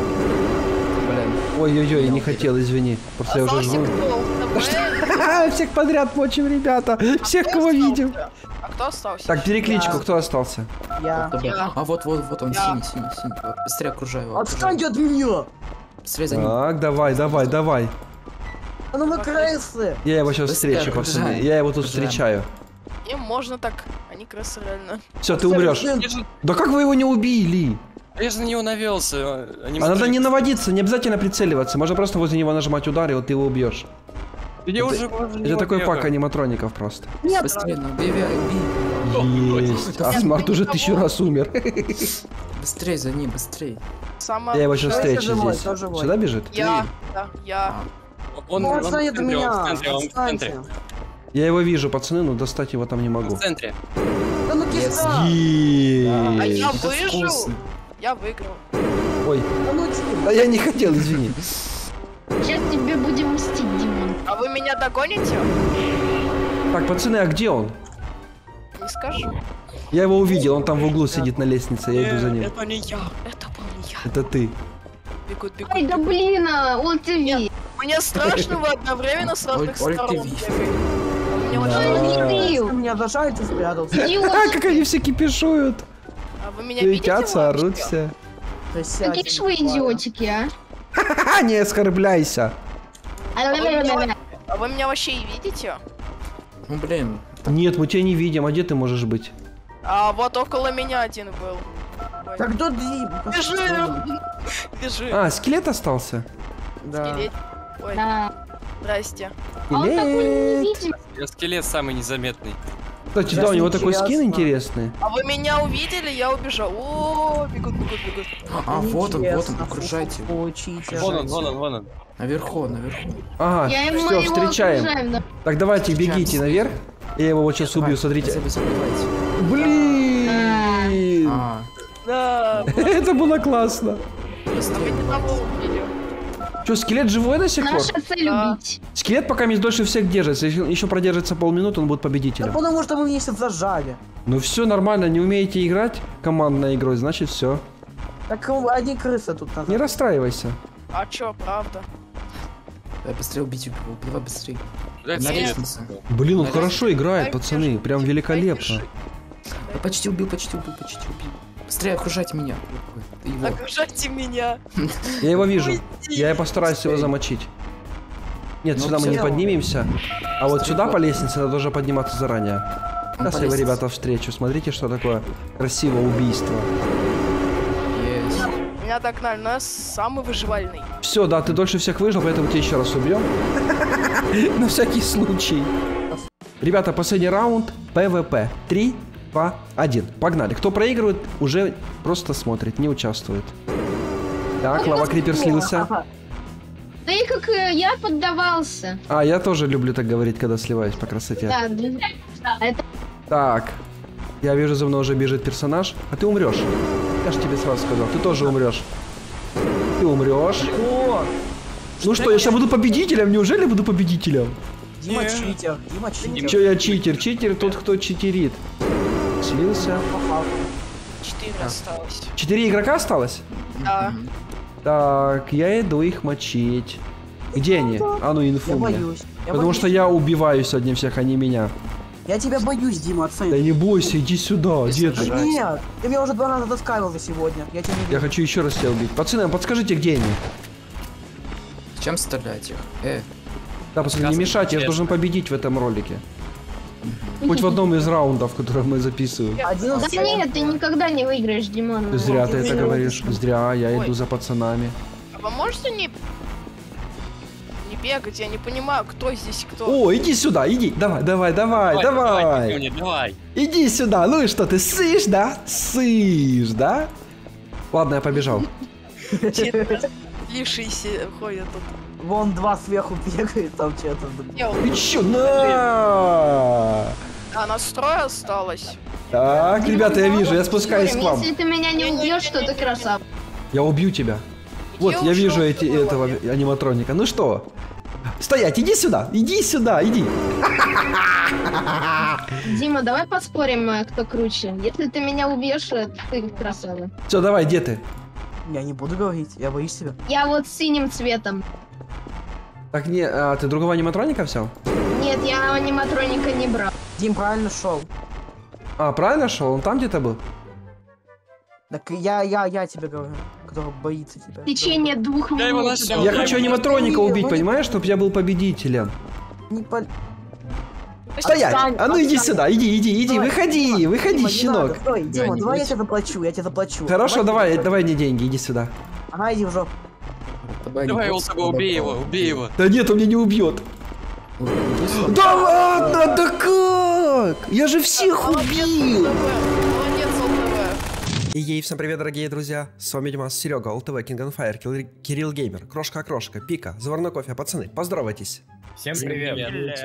Блин. Ой-ой-ой, я не хотел, извини. Просто я уже Остался жду. кто? Ха-ха, всех подряд мочим, ребята. Всех, кого видим. А кто остался? Так, перекличку, Я. кто остался? Я. Вот, Я. А вот, вот, вот он, Я. синий, синий, синий. Вот, быстрее окружай его. окружай. Отстаньте от меня! Быстрее за ним. Так, давай, давай, давай. А ну вы крысы! Я его сейчас Быстрее, встречу, пацаны. окружаем. Я его тут Окружаем. встречаю. Им можно так. Они крысы реально. Все, ты умрешь. Я же, Да как вы его не убили? я же на него навелся. Они А надо могли- не наводиться, не обязательно прицеливаться. Можно просто возле него нажимать удар, и вот ты его убьешь. Я уже возле Это него такой бегаю. пак аниматроников просто. Нет! Быстрее, ну, убей, убей. Есть. А Смарт уже тысячу раз умер. Быстрее за ним, быстрее. Самое... Я его сейчас Кто встречу живой, здесь. кто живой? Сюда бежит? Я. Да, я. Он, Ну, он в отстань от центре, он меня! в центре, он в центре. Отстаньте! Я его вижу, пацаны, но достать его там не Он могу. в центре. Да ну Кистас! А я Есть. Это выжил. вкусно. Я выиграл. Ой, Да ну Дим! да я не хотел, извини. Сейчас тебе будем мстить, Димон. А вы меня догоните? Так, пацаны, а где он? Не скажу. Я его увидел, он там в углу сидит на лестнице, я иду за ним. Это не я. Это был не я. Это ты. Бегут, бегут. Ай, да блин, а, он тебе. Мне страшно, вы одновременно с разных Оль- сторон Ольга, бегаете. Мне Да. очень... Ты меня зажали, ты спрятался. А, Идиот. как они все кипишуют. А вы меня видите Летятся, вообще? орут все. Присядь, Какие ж вы буквально. идиотики, а? Ха-ха, не оскорбляйся. А вы, меня... а вы меня вообще и видите? Ну, блин. Нет, мы тебя не видим, а где ты можешь быть? А вот около меня один был. Ой. Так кто Дим? Бежи! Бежи. А, скелет остался? Да. Скелет. Ой. Да. Здрасте. Скелет. Я скелет самый незаметный. Кстати, да, у него такой скин интересный. А вы меня увидели, я убежал. О, бегут, бегут, бегут. А, вот он, вот он, окружайте. Получите. Вон он, вон он, вон он. Наверху, наверху. Ага, Я ему все, его встречаем. окружаем, да. Так, давайте, бегите наверх. Я его вот сейчас убью, смотрите. Забивайте. Блин! А, Да, Это было классно. а мы не того убили. Че, скелет живой до сих пор? Наша цель Да. убить. Скелет пока не дольше всех держится. Если еще продержится полминуты, он будет Да победителем. потому что вы меня сейчас зажали. Ну все нормально, не умеете играть командной игрой, значит все. Так ну, одни крысы тут назад. Не расстраивайся. А чё, правда? давай быстрее убить его, убивай быстрее. Блядь, На скелет. лестнице. Блин, он Дай хорошо играет, Дай пацаны, пиши, прям дай великолепно. пиши. Я почти убил, почти убил, почти убил. Быстрее окружайте меня. Его. Окружайте меня. Я его вижу. Уйди. Я и постараюсь его замочить. Нет, Ну, сюда мы не всё. поднимемся. А вот сюда по лестнице надо уже подниматься заранее. Он Сейчас по я его, лестнице. ребята, встречу. Смотрите, что такое красивое убийство. Есть. Меня догнали, но я самый выживальный. Все, да, ты дольше всех выжил, поэтому тебя еще раз убьем. На всякий случай. Ребята, последний раунд. ПВП. Три, два, один. Погнали. Кто проигрывает, уже просто смотрит, не участвует. Так, Лава Крипер слился. Да и как э, я поддавался. А, я тоже люблю так говорить, когда сливаюсь по красоте. Да, да. Это Так. Я вижу, за мной уже бежит персонаж. А ты умрешь. Я же тебе сразу сказал, ты тоже умрешь. Ты умрешь. О, Ну что, я сейчас буду победителем? Неужели буду победителем? Дима читер, Дима читер. Че я читер? Читер тот, кто читерит. Слился. Четыре осталось. Четыре игрока осталось? Да. Так, я иду их мочить. Где они? А ну инфу Я мне. боюсь. Я Потому боюсь. что я убиваю сегодня всех, а не меня. Я тебя боюсь, Дима, отстань. Да не бойся, иди сюда, где ты? Нет, ты меня уже два раза таскал за сегодня. Я тебя не Я вижу. хочу еще раз тебя убить. Пацаны, подскажите, где они? Чем стрелять их? Э, Да, пацаны, не мешайте, я же должен победить в этом ролике. Хоть в одном из раундов, которые мы записываем. Один Да нет, ты никогда не выиграешь, Димон. Зря ты Ой, это ой, говоришь. Зря, я Ой. иду за пацанами. А вы можете не... Не бегать? Я не понимаю, кто здесь кто. О, иди сюда, иди. Давай, давай, давай, давай. Давай, давай. Иди сюда. Ну и что, ты сышь, да? Сышь, да? Ладно, я побежал. Лишиси ходят тут. Вон два сверху бегает, там что-то. Я Ты чё, на? А настрой осталось. Так, ребята, я вижу, я спускаюсь к вам. Если ты меня не убьешь, то ты красав. Я убью тебя. Вот, Я я уже вижу эти, убила. этого аниматроника. Ну что? Стоять, иди сюда, иди сюда, иди. Дима, давай поспорим, э, кто круче. Если ты меня убьешь, э, ты красава. Все, давай, где ты? Я не буду говорить, я боюсь тебя. Я вот с синим цветом. Так, не, а, ты другого аниматроника взял? Нет, я аниматроника не брал. Дим правильно шел. А, правильно шел? Он там где-то был? Так я, я, я тебе говорю, который боится тебя. В течение двух Я его минут. нашел. Я Да, хочу я аниматроника не- убить, ну не- понимаешь, чтобы я был победителем. Не пол... Стоять! Отстань, А ну иди отстань. сюда, иди, иди, иди, Давай, выходи, Дима, выходи, Дима, не щенок. надо, стой, Дима, не давай я будь. тебе заплачу, я тебе заплачу. Хорошо, давай, тебе давай мне деньги, иди сюда. заплачу. Ага, иди в жопу. давай, Давай, не Олсаго, просто убей его, подобрал. убей его. Да нет, он меня не убьет. Ой, иди сюда. Да ладно, да как? Я же всех Молодец, убил. ЛТВ. Молодец, ЛТВ. И ей всем привет, дорогие друзья. С вами Димас, Серега, ЛТВ, King on Fire, Кирилл- Кирилл Геймер, Крошка Окрошка, Пика, Заварной кофе. Пацаны, поздоровайтесь. Всем привет.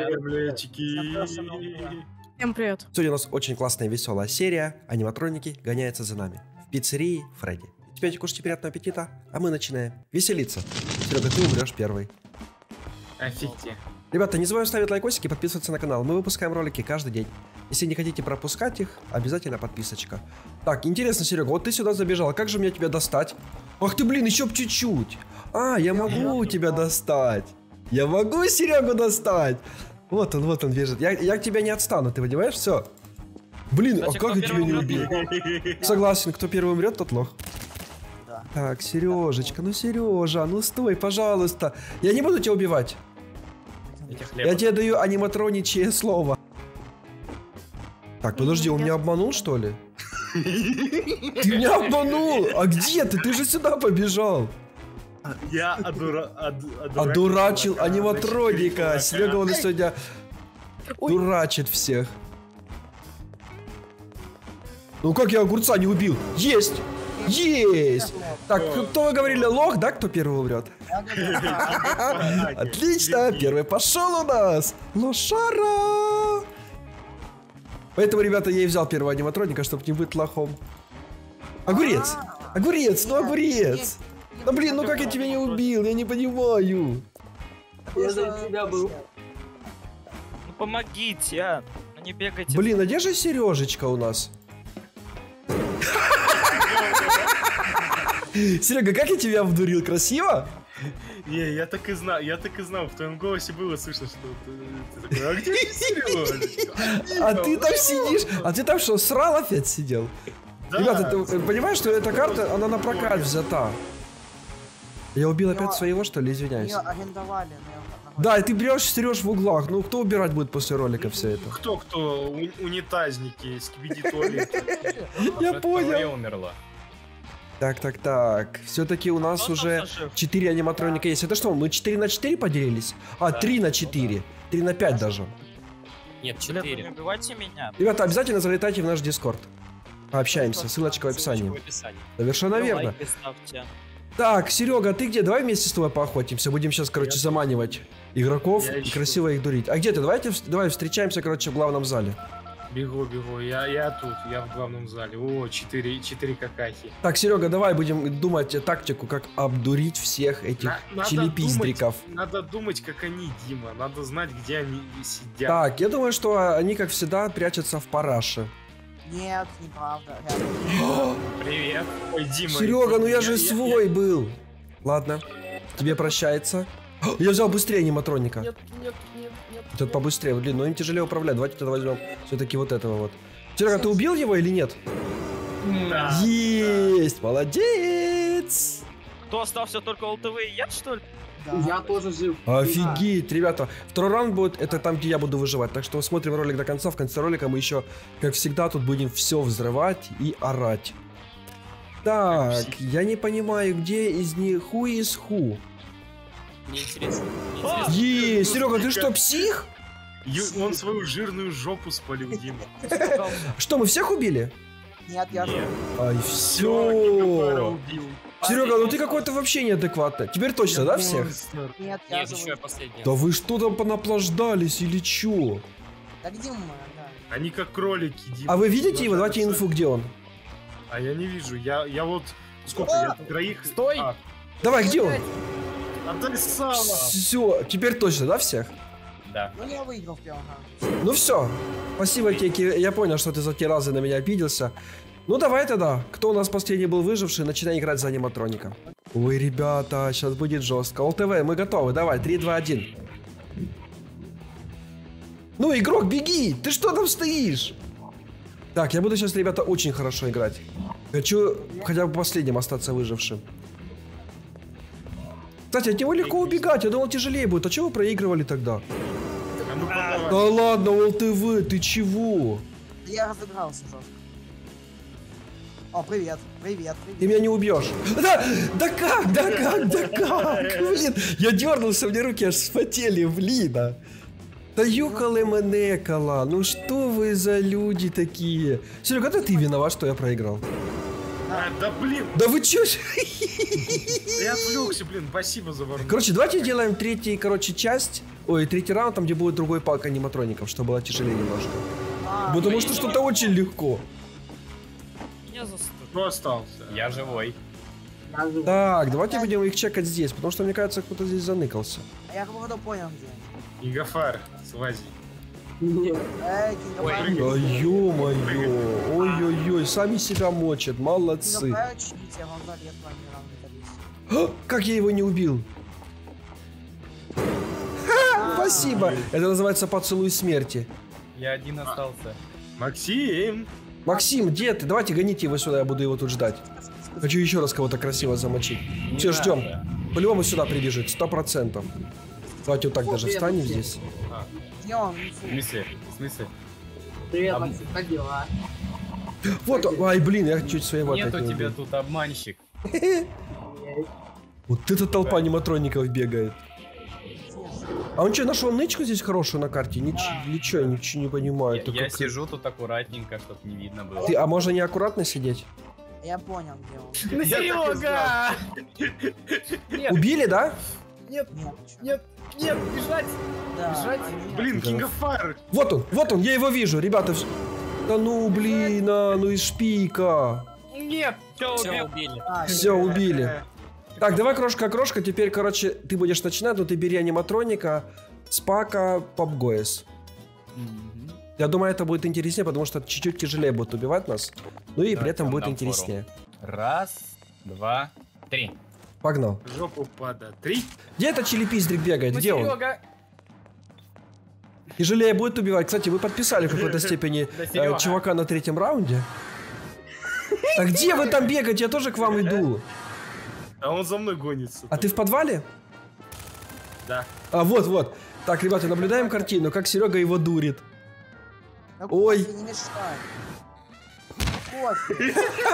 Всем привет. Сегодня у нас очень классная и веселая серия. Аниматроники гоняются за нами. В пиццерии Фредди. Теперь кушайте, приятного аппетита, а мы начинаем веселиться. Серега, ты умрешь первый. Офигеть. Ребята, не забываем ставить лайкосики и подписываться на канал. Мы выпускаем ролики каждый день. Если не хотите пропускать их, обязательно подписочка. Так, интересно, Серега, вот ты сюда забежал. Как же мне тебя достать? Ах ты, блин, еще б чуть-чуть. А, я могу тебя достать. Я могу Серегу достать. Вот он, вот он бежит. Я, я к тебя не отстану, ты понимаешь? Все. Блин, а как я тебя не убил? Согласен, кто первый умрет, тот лох. Так, Сережечка, ну Сережа, ну стой, пожалуйста. Я не буду тебя убивать. Я тебе даю аниматроничье слово. Так, подожди, он меня обманул, что ли? Ты меня обманул! А где ты? Ты же сюда побежал. Я одура... од- одурачил Одурачил чувака на аниматроника. четыре Серега, он кулака. сегодня дурачит всех. Ну как я огурца не убил? Есть! Есть! Так, кто вы говорили, лох, да, кто первый умрет? Отлично, первый пошел у нас! Лошара! Поэтому, ребята, я и взял первого аниматроника, чтобы не быть лохом. Огурец! Огурец, ну огурец! Да блин, ну как я тебя не убил? Я не понимаю. Я за тебя был. Ну помогите, а. Ну не бегайте. Блин, а где же Сережечка у нас? Серега, как я тебя обдурил? Красиво? Не, я так и знал, я так и знал, в твоем голосе было слышно, что ты, ты такой, а где Сережа? А ты там сидишь? А ты там что, срал опять сидел? Да. Ребята, ты понимаешь, что эта карта, она на прокат взята? Я убил опять своего, что ли? Извиняюсь. Ее арендовали. Да, и ты берешь, стерешь в углах. Ну, кто убирать будет после ролика все это? Кто-кто? У- унитазники, скибиди туалеты. Я понял. умерла. Так, так, так. Все-таки у нас уже четыре аниматроника есть. Это что, мы четыре на четыре поделились? А, три на четыре. три на пять даже. Нет, Блин, вы не четыре. убивайте меня. Ребята, обязательно залетайте в наш Дискорд. Пообщаемся. Ссылочка в Ссылочка описании. в описании. Совершенно верно. Лайки ставьте. Так, Серега, ты где? Давай вместе с тобой поохотимся. Будем сейчас, короче, заманивать игроков Я и ищу. красиво их дурить. А где ты? Давайте, вс- давай встречаемся, короче, в главном зале. Бегу, бегу, я, я тут, я в главном зале. О, четыре, четыре какахи. Так, Серега, давай будем думать э, тактику, как обдурить всех этих На- надо чилипиздриков. думать- Надо думать, как они, Дима. Надо знать, где они сидят. Так, я думаю, что они, как всегда, прячутся в параше. Нет, неправда. реально. Привет. Ой, Дима. Серега, ну я же я- свой был. Ладно, тебе прощается. Я взял быстрее аниматроника. Нет, нет, нет, нет. Этот побыстрее, блин, но им тяжелее управлять. Давайте тогда возьмем все-таки вот этого вот. Серега, ты убил его или нет? Да. Есть, молодец. Кто остался только ЛТВ и я, что ли? Я тоже жив. Офигеть, ребята. Второй раунд будет, это там, где я буду выживать. Так что смотрим ролик до конца. В конце ролика мы еще, как всегда, тут будем все взрывать и орать. Так, я не понимаю, где из них who is who. Неинтересно. Есть, Серега, ты что, псих? Ю- Он свою жирную жопу спалил, Дима. Что, мы всех убили? Нет, я же. Ай, Всё, Кикапара все. убил. Серега, ну ты какой-то вообще неадекватный. Теперь точно, да, всех? Монстр. Нет, я Нет, же. еще я последний. Да вы что там понаплаждались или чё? Да где мы? Да. Они как кролики, Дима. А вы видите его? Надо Давайте написать. инфу, где он. А я не вижу. Я, я вот... Сколько? Я троих... Стой! А, Давай, где он? отдай сало! Все, теперь точно, да, всех? Да. Ну я выиграл в первом раунде. Ну все. Спасибо тебе, Ки- я понял, что ты за те разы на меня обиделся. Ну давай тогда. Кто у нас последний был выживший, начинай играть за аниматроника. Ой, ребята, сейчас будет жестко. ЛТВ, мы готовы. Давай, три, два, один. Ну, игрок, беги! Ты что там стоишь? Так, я буду сейчас, ребята, очень хорошо играть. Хочу хотя бы последним остаться выжившим. Кстати, от него легко убегать. Я думал, тяжелее будет. А чего вы проигрывали тогда? А ну подавай. Да ладно, ЛТВ, ты чего? Я разыгрался жестко. О, привет, привет, Ты привет. меня не убьешь. Да, да как, да как, да как, блин. Я дернулся, мне руки аж вспотели, блин. а. Да юкалы манекала, ну что вы за люди такие? Серега, это ты виноват, что я проиграл. А, да блин, Да вы чё? я отвлекся, блин, спасибо за ворон. Короче, давайте делаем третий, короче, часть. Ой, третий раунд, там где будет другой пак аниматроников, чтобы было тяжелее немножко. А, Потому что что-то очень легко. Меня застыл. Кто остался? Я живой. Так, давайте будем их чекать здесь, потому что, мне кажется, кто-то здесь заныкался. а я походу понял где. Игафар, слази. Эй, Кингапар. Да ё-моё, ой-ой-ой, сами себя мочат, молодцы. Кингапар читер, он за лет планировал металлист. А, как я его не убил? Ха, спасибо. Это называется поцелуй смерти. Я один остался. Максим! Максим, где ты? Давайте гоните его сюда, я буду его тут ждать. Хочу еще раз кого-то красиво замочить. Все, ждем. По-любому сюда прибежит, сто процентов. Давайте вот так даже встанем здесь. Где он? В смысле? В смысле? Привет, Об- Максим, как дела? Вот, он. Ай, блин, я чуть своего опять Нету не тебя убил. тут, обманщик. Вот эта толпа аниматроников бегает. А он что, нашел нычку здесь хорошую на карте? Ничего, ничего, ничего не понимаю. Я, Только я как- сижу тут аккуратненько, чтоб не видно было. Ты, а можно не аккуратно сидеть? Я понял, где он. Ну, Серега! Нет, Убили, да? нет, Нет, нет, нет, бежать! да, бежать. а нет. Блин, King of Fire. Вот он, вот он, я его вижу, ребята. вс- Да ну, блин, а, ну и шпика. Нет! Все, Всё, убил. убили. А, Все, убили. Так, давай, крошка, крошка, теперь, короче, ты будешь начинать, но ты бери аниматроника, Спака, Попгоес. Я думаю, это будет интереснее, потому что чуть-чуть тяжелее будет убивать нас. Ну и Давайте при этом я будет дам интереснее. Раз, два, три. Погнал. Жопу пада. Три. Где этот чилипиздрик бегает? Ну, Где он? Серега! Тяжелее будет убивать. Кстати, вы подписали в какой-то степени Да, э, Серега. чувака на третьем раунде. А где вы там бегаете? Я тоже к вам иду. А он за мной гонится. А ты в подвале? Да. А, вот, вот. Так, ребята, наблюдаем картину, как Серега его дурит. Да Ой. кофе, не мешай. Кофе.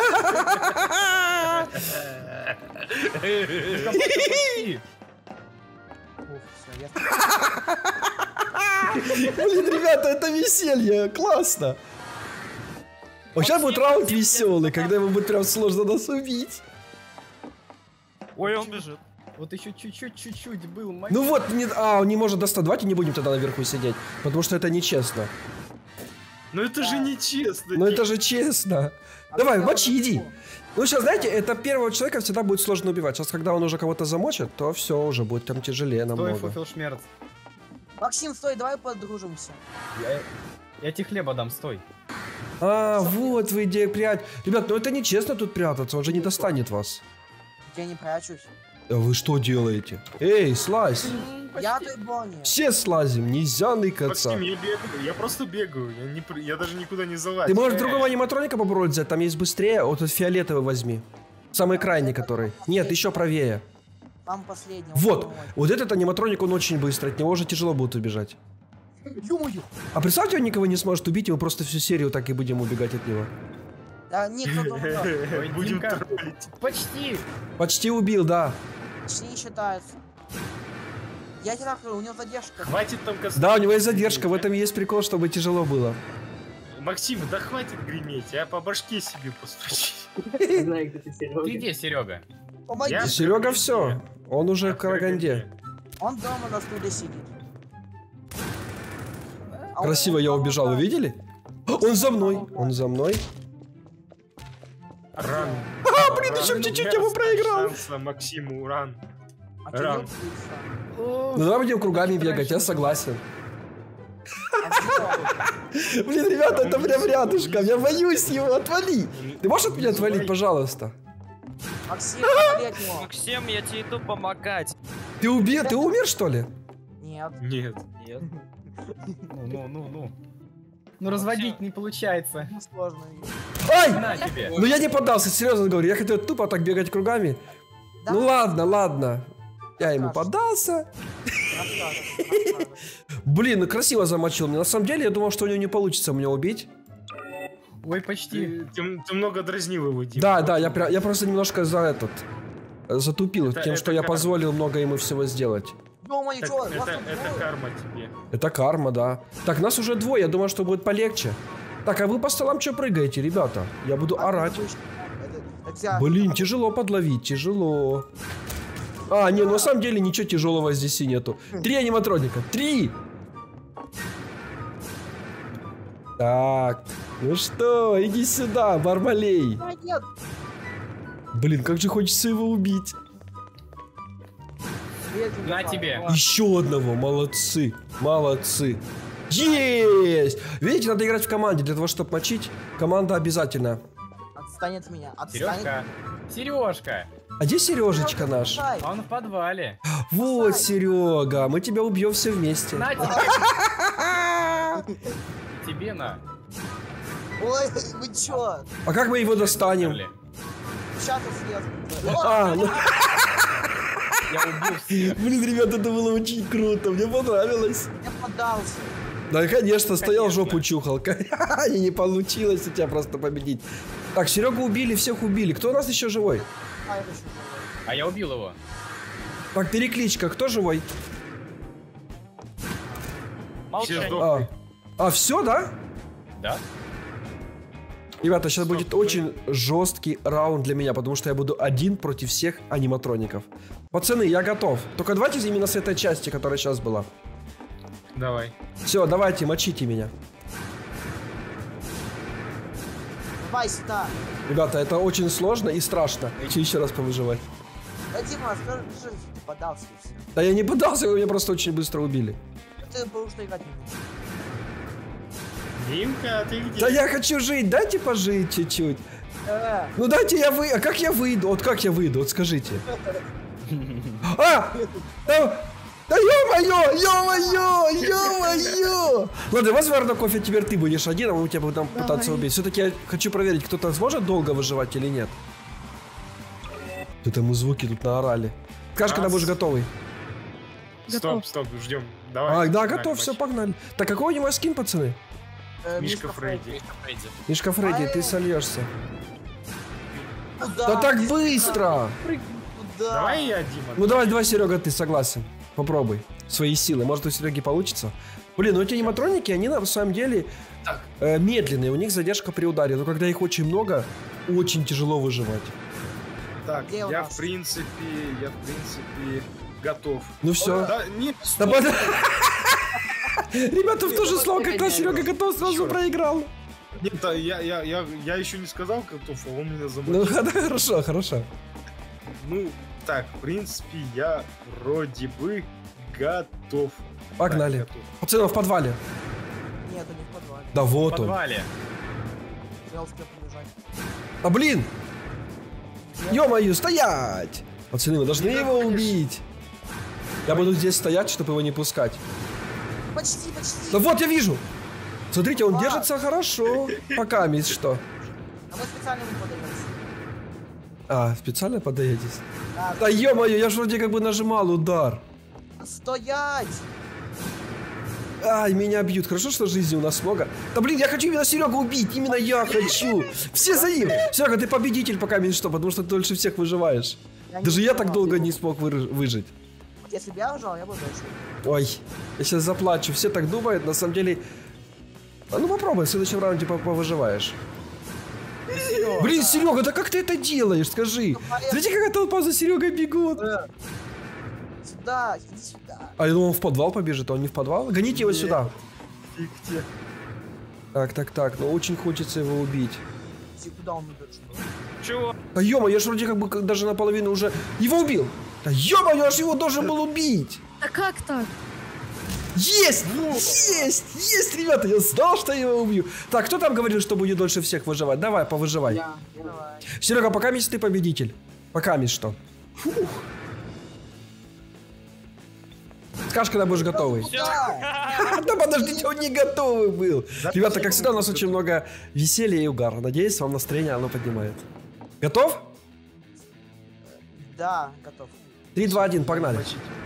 Ух, всё, я... Блин, ребята, это веселье, классно. Вот сейчас будет раунд веселый, когда ему будет прям сложно нас убить. Ой, он бежит. Вот еще чуть-чуть, чуть-чуть был. мой- Ну вот, не, а, он не может достать. Давайте не будем тогда наверху сидеть, потому что это нечестно. Ну это же нечестно. Ну это же честно. А Давай, ты мочи, кого иди. зашел? Ну сейчас, знаете, это первого человека всегда будет сложно убивать. Сейчас, когда он уже кого-то замочит, то все уже будет там тяжелее Стой, намного. Фуфелшмерц. Максим, стой, давай подружимся. Я, я тебе хлеба дам, стой. А, вот вы где прятать. Ребят, ну это нечестно тут прятаться, он же не достанет вас. Я не прячусь. А вы что делаете? Эй, слазь. Я той Бонни. Все слазим, нельзя ныкаться. Максим, я бегаю, я просто бегаю, я, не, пр- я даже никуда не залазю. Ты можешь другого аниматроника попробовать взять, там есть быстрее, вот этот фиолетовый возьми. Самый крайний который. Нет, еще правее. Там последний. Вот, вот этот аниматроник, он очень быстрый, от него уже тяжело будет убежать. Ё-моё. А представьте, он никого не сможет убить, и мы просто всю серию так и будем убегать от него. Да, нет, кто-то умрет. Ой, Будем Димка, троллить. почти. Почти убил, да. Почти не считается. Я тебе так говорю, у него задержка. Хватит там костры. Да, у него есть задержка, в этом и есть прикол, чтобы тяжело было. Максим, да хватит греметь, я по башке себе постучи. Знаю, где ты, Серега. Ты где, Серега? Помоги. Я- Серега все, он уже в Караганде. Он дома на стуле сидит. А он- Красиво я он- убежал, вы видели? Он за мной, он за мной. Ран. А, блин, еще чуть-чуть его проиграл. Шанса Максиму, ран. А Кирилл Ран. пицца. Ну давай будем кругами бегать, я согласен. А всё. Блин, ребята, это прям рядышком, я боюсь его, отвали. Ты можешь от меня отвалить, пожалуйста? Максим, отвали от него. Максим, я тебе иду помогать. Ты убил, ты умер, что ли? Нет. Нет. Нет. Ну, ну, ну, ну. Ну, разводить не получается. Ну, сложно. Ай! На тебе. Ну я не поддался, серьезно говорю, я хотел тупо так бегать кругами. Да? Ну ладно, ладно. Я ему поддался. Рассказывай, рассказывай. Блин, ну красиво замочил. На самом деле, я думал, что у него не получится меня убить. Ой, почти. Ты, ты- ты много дразнил его, Дим. Да, да, я, пря- я просто немножко за этот... э, Затупил Это- тем, это что я карма. позволил много ему всего сделать. Ё-моё, Так, чё, вас это, тут это двое? карма тебе. Это карма, да. Так, нас уже двое, я думаю, что будет полегче. Так, а вы по столам что прыгаете, ребята? Я буду А, орать. это- это тебя- Блин, тяжело подловить, тяжело. А, не, ну на самом деле ничего тяжелого здесь и нету. Три аниматроника, три! Так, ну что, иди сюда, Бармалей. А, нет. Блин, как же хочется его убить. Светлый На факт. тебе. Ладно. Еще одного, молодцы, молодцы. Есть! Видите, надо играть в команде для того, чтобы мочить. Команда обязательно. Отстань от меня. Отстань. Сережка. Сережка. А где Сережечка наш? Отстань. Он в подвале. Вот, Серега, мы тебя убьем все вместе. На тебе. Тебе на. Ой, вы чё? А как мы его достанем? Сейчас слез. А, ну, Я убил всех. блин, ребят, это было очень круто, мне понравилось. Я поддался. Да, конечно, стоял, Конечно. жопу чухал. И не получилось у тебя просто победить. Так, Серегу убили, всех убили. Кто у нас еще живой? А, это еще живой. А я убил его. Так, перекличка, кто живой? Молчание. А, а все, да? Да. Ребята, сейчас Стоп, будет мы- очень жесткий раунд для меня, потому что я буду один против всех аниматроников. Пацаны, я готов. Только давайте именно с этой части, которая сейчас была. Давай. Все, давайте, мочите меня. Давай сюда. Ребята, это очень сложно и страшно. Хочу еще раз повыживать. Да, Дима, скажи, что ты подался и все. Да я не пытался, вы меня просто очень быстро убили. Ты потому что играть не умеешь. Димка, ты где? Да я хочу жить, дайте пожить чуть-чуть. Э, Ну дайте я вы... А как я выйду? Вот как я выйду? Вот скажите. А! Да, да ё-моё! Ё-моё! Ё-моё! Ладно, возможно, кофе, теперь ты будешь один, а мы тебя будем пытаться убить. Все-таки я хочу проверить, кто-то сможет долго выживать или нет. Это мы звуки тут наорали. Скажешь, когда будешь готовый. Стоп, стоп, ждем. Давай. А, да, погнали, готов, все, мочи. погнали. Так какой у него скин, пацаны? э, Мишка Фредди. Мишка Фредди. Мишка Фредди, ты сольешься. Куда? Да так Ты быстро! Куда? Давай я, Дима. Ну давай, давай, Серега, ты согласен. Попробуй свои силы. Может, у Сереги получится. Блин, ну эти аниматроники, они на самом деле э, медленные. У них задержка при ударе. Но когда их очень много, очень тяжело выживать. Так, Где у я нас? в принципе, я в принципе готов. Ну все. Да, нет, Да, под- Ребята, в то же слово, когда Серега готов, сразу Чёрт. проиграл. нет, да, я, я, я, я еще не сказал готов, а он меня Ну, замочил. да, хорошо, хорошо. Ну, так, в принципе, я вроде бы готов. Погнали. Так, готов. Пацаны, в подвале. Нет, это не в подвале. Да В вот он. подвале. Я успел побежать. А блин! Ё-моё, стоять! Пацаны, вы должны Не его заходишь. убить. Я буду здесь стоять, чтобы его не пускать. Почти, почти. Да вот, я вижу! Смотрите, он А. держится хорошо. Пока, мисс, что? А мы специально не подаемся. А, специально подаетесь? Да, Да ё-моё, я же вроде как бы нажимал удар. стоять! Ай, меня бьют. Хорошо, что жизни у нас много. Да блин, я хочу именно Серегу убить. Именно я хочу. Все за ним. Серега, ты победитель пока, мисс, что? Потому что ты дольше всех выживаешь. Я не Даже я так выживал. долго не смог выры- выжить. Вот если бы я выжил, я бы дольше. Ой, я сейчас заплачу. Все так думают, на самом деле... А ну попробуй, в следующем раунде по- повыживаешь. Блин, Серега, да как ты это делаешь, скажи? Смотрите, какая толпа за Серегой бегут. Сюда, иди сюда. А я думал, он в подвал побежит, а он не в подвал? Гоните его сюда. Ты где? Так, так, так, но очень хочется его убить. Иди, куда он идет? Чего? Да ё-моё, я же вроде как бы как- даже наполовину уже... Его убил! Да ё-моё, я ж его должен был убить! Да как так? Есть! Есть! Есть, ребята, я знал, что я его убью. Так, кто там говорил, что будет дольше всех выживать? Давай, повыживай. Я, я. Давай. Серега, пока мисс ты победитель. Пока мисс что. Фух. Скажешь, когда будешь готовый. Да подождите, он не готовый был. Ребята, как всегда, у нас очень много веселья и угара. Надеюсь, вам настроение оно поднимает. Готов? Да, готов. три, два, один, погнали.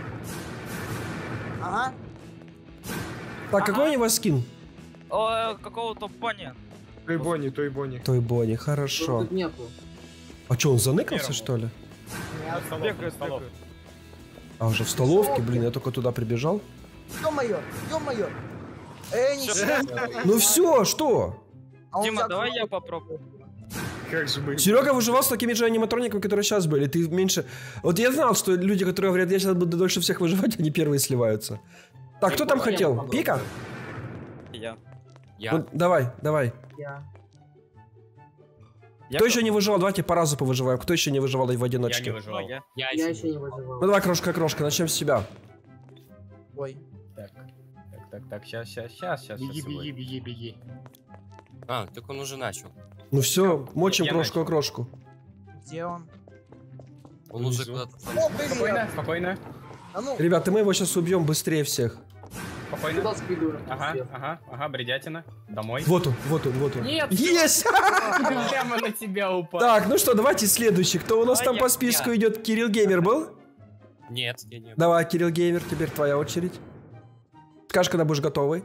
Ага. Так, какой у него скин? О, какого-то пони. Той Бонни, той Бонни. Той Бонни, Что хорошо. тут нету? А что, он заныкался, что ли? Бегает, бегает. А, уже в столовке? Блин, я только туда прибежал. Ё-моё, ё-моё. Эй, ничего. Ну все, что? А он Дима, взял давай кнопку. я попробую. Как же мы... Серега выживал с такими же аниматрониками, которые сейчас были. Ты меньше... Вот я знал, что люди, которые говорят, я сейчас буду дольше всех выживать, они первые сливаются. Так, кто там хотел? Пика? Я. Я. Ну, давай, давай. Я. Я Кто еще не выживал? Давайте по разу повыживаем. Кто еще не выживал и в Я не одиночке? выживал. Я. Я Я еще еще не выживал. Ну давай, крошка, крошка, начнем с себя. Ой. Так, так, так, так, сейчас, сейчас, сейчас, сейчас. Беги, беги, беги, беги. А, так он уже начал. Ну все, мочим Я крошку, начал. крошку. Где он? Он уже Внизу. куда-то там. О, блин. Спокойно, спокойно, А ну. Ребята, мы его сейчас убьем быстрее всех. спокойно. Куда спиду? Ага, ага, ага, бредятина. Домой. Вот он, вот он, вот он. Нет! Есть! Прямо на тебя упал. Так, ну что, давайте следующий. Кто у нас А там я- по списку идет? Кирилл Геймер был? Нет, я не. Давай, Кирилл Геймер, теперь твоя очередь. Скажешь, когда будешь готовый.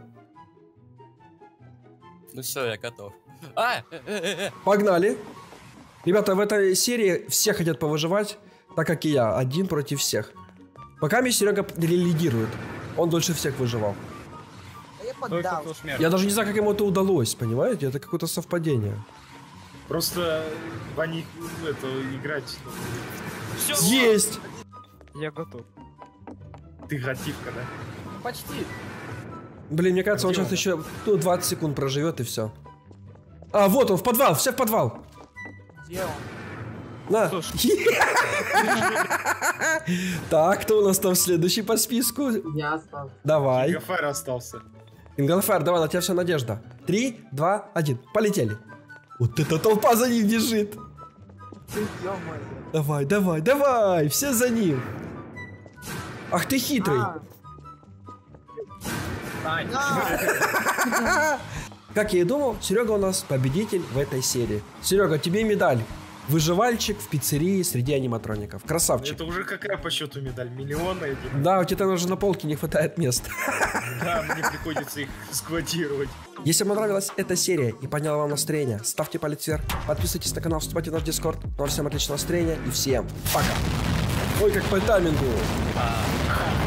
Ну все, я готов. А! э, э, э, э. Погнали. Ребята, в этой серии все хотят повыживать, так как и я. Один против всех. Пока мне Серега лидирует. Он дольше всех выживал. Да я поддал. Я даже не знаю, как ему это удалось, понимаете? Это какое-то совпадение. Просто Ваня это играть. Есть! Я готов. Ты готивка, да? Почти. Блин, мне кажется, А он где сейчас он? еще ну, двадцать секунд проживет и все. А, вот он, в подвал, все в подвал. Где он? На. Так, кто у нас там следующий по списку? Я остался. Давай. Гафар остался. Ингалфар, давай, на тебя вся надежда. Три, два, один. Полетели. Вот эта толпа за ним бежит. Ты, ё-моё. Давай, давай, давай, все за ним. Ах ты хитрый. А, Ань. на. Как я и думал, Серега у нас победитель в этой серии. Серега, тебе медаль. Выживальщик в пиццерии среди аниматроников. Красавчик. Это уже какая по счету медаль? Миллион один? Да, у тебя там уже на полке не хватает места. Да, мне приходится их складировать. Если вам понравилась эта серия и подняла вам настроение, ставьте палец вверх, подписывайтесь на канал, вступайте в наш дискорд. Ну а всем отличного настроения и всем пока. Ой, как по таймингу.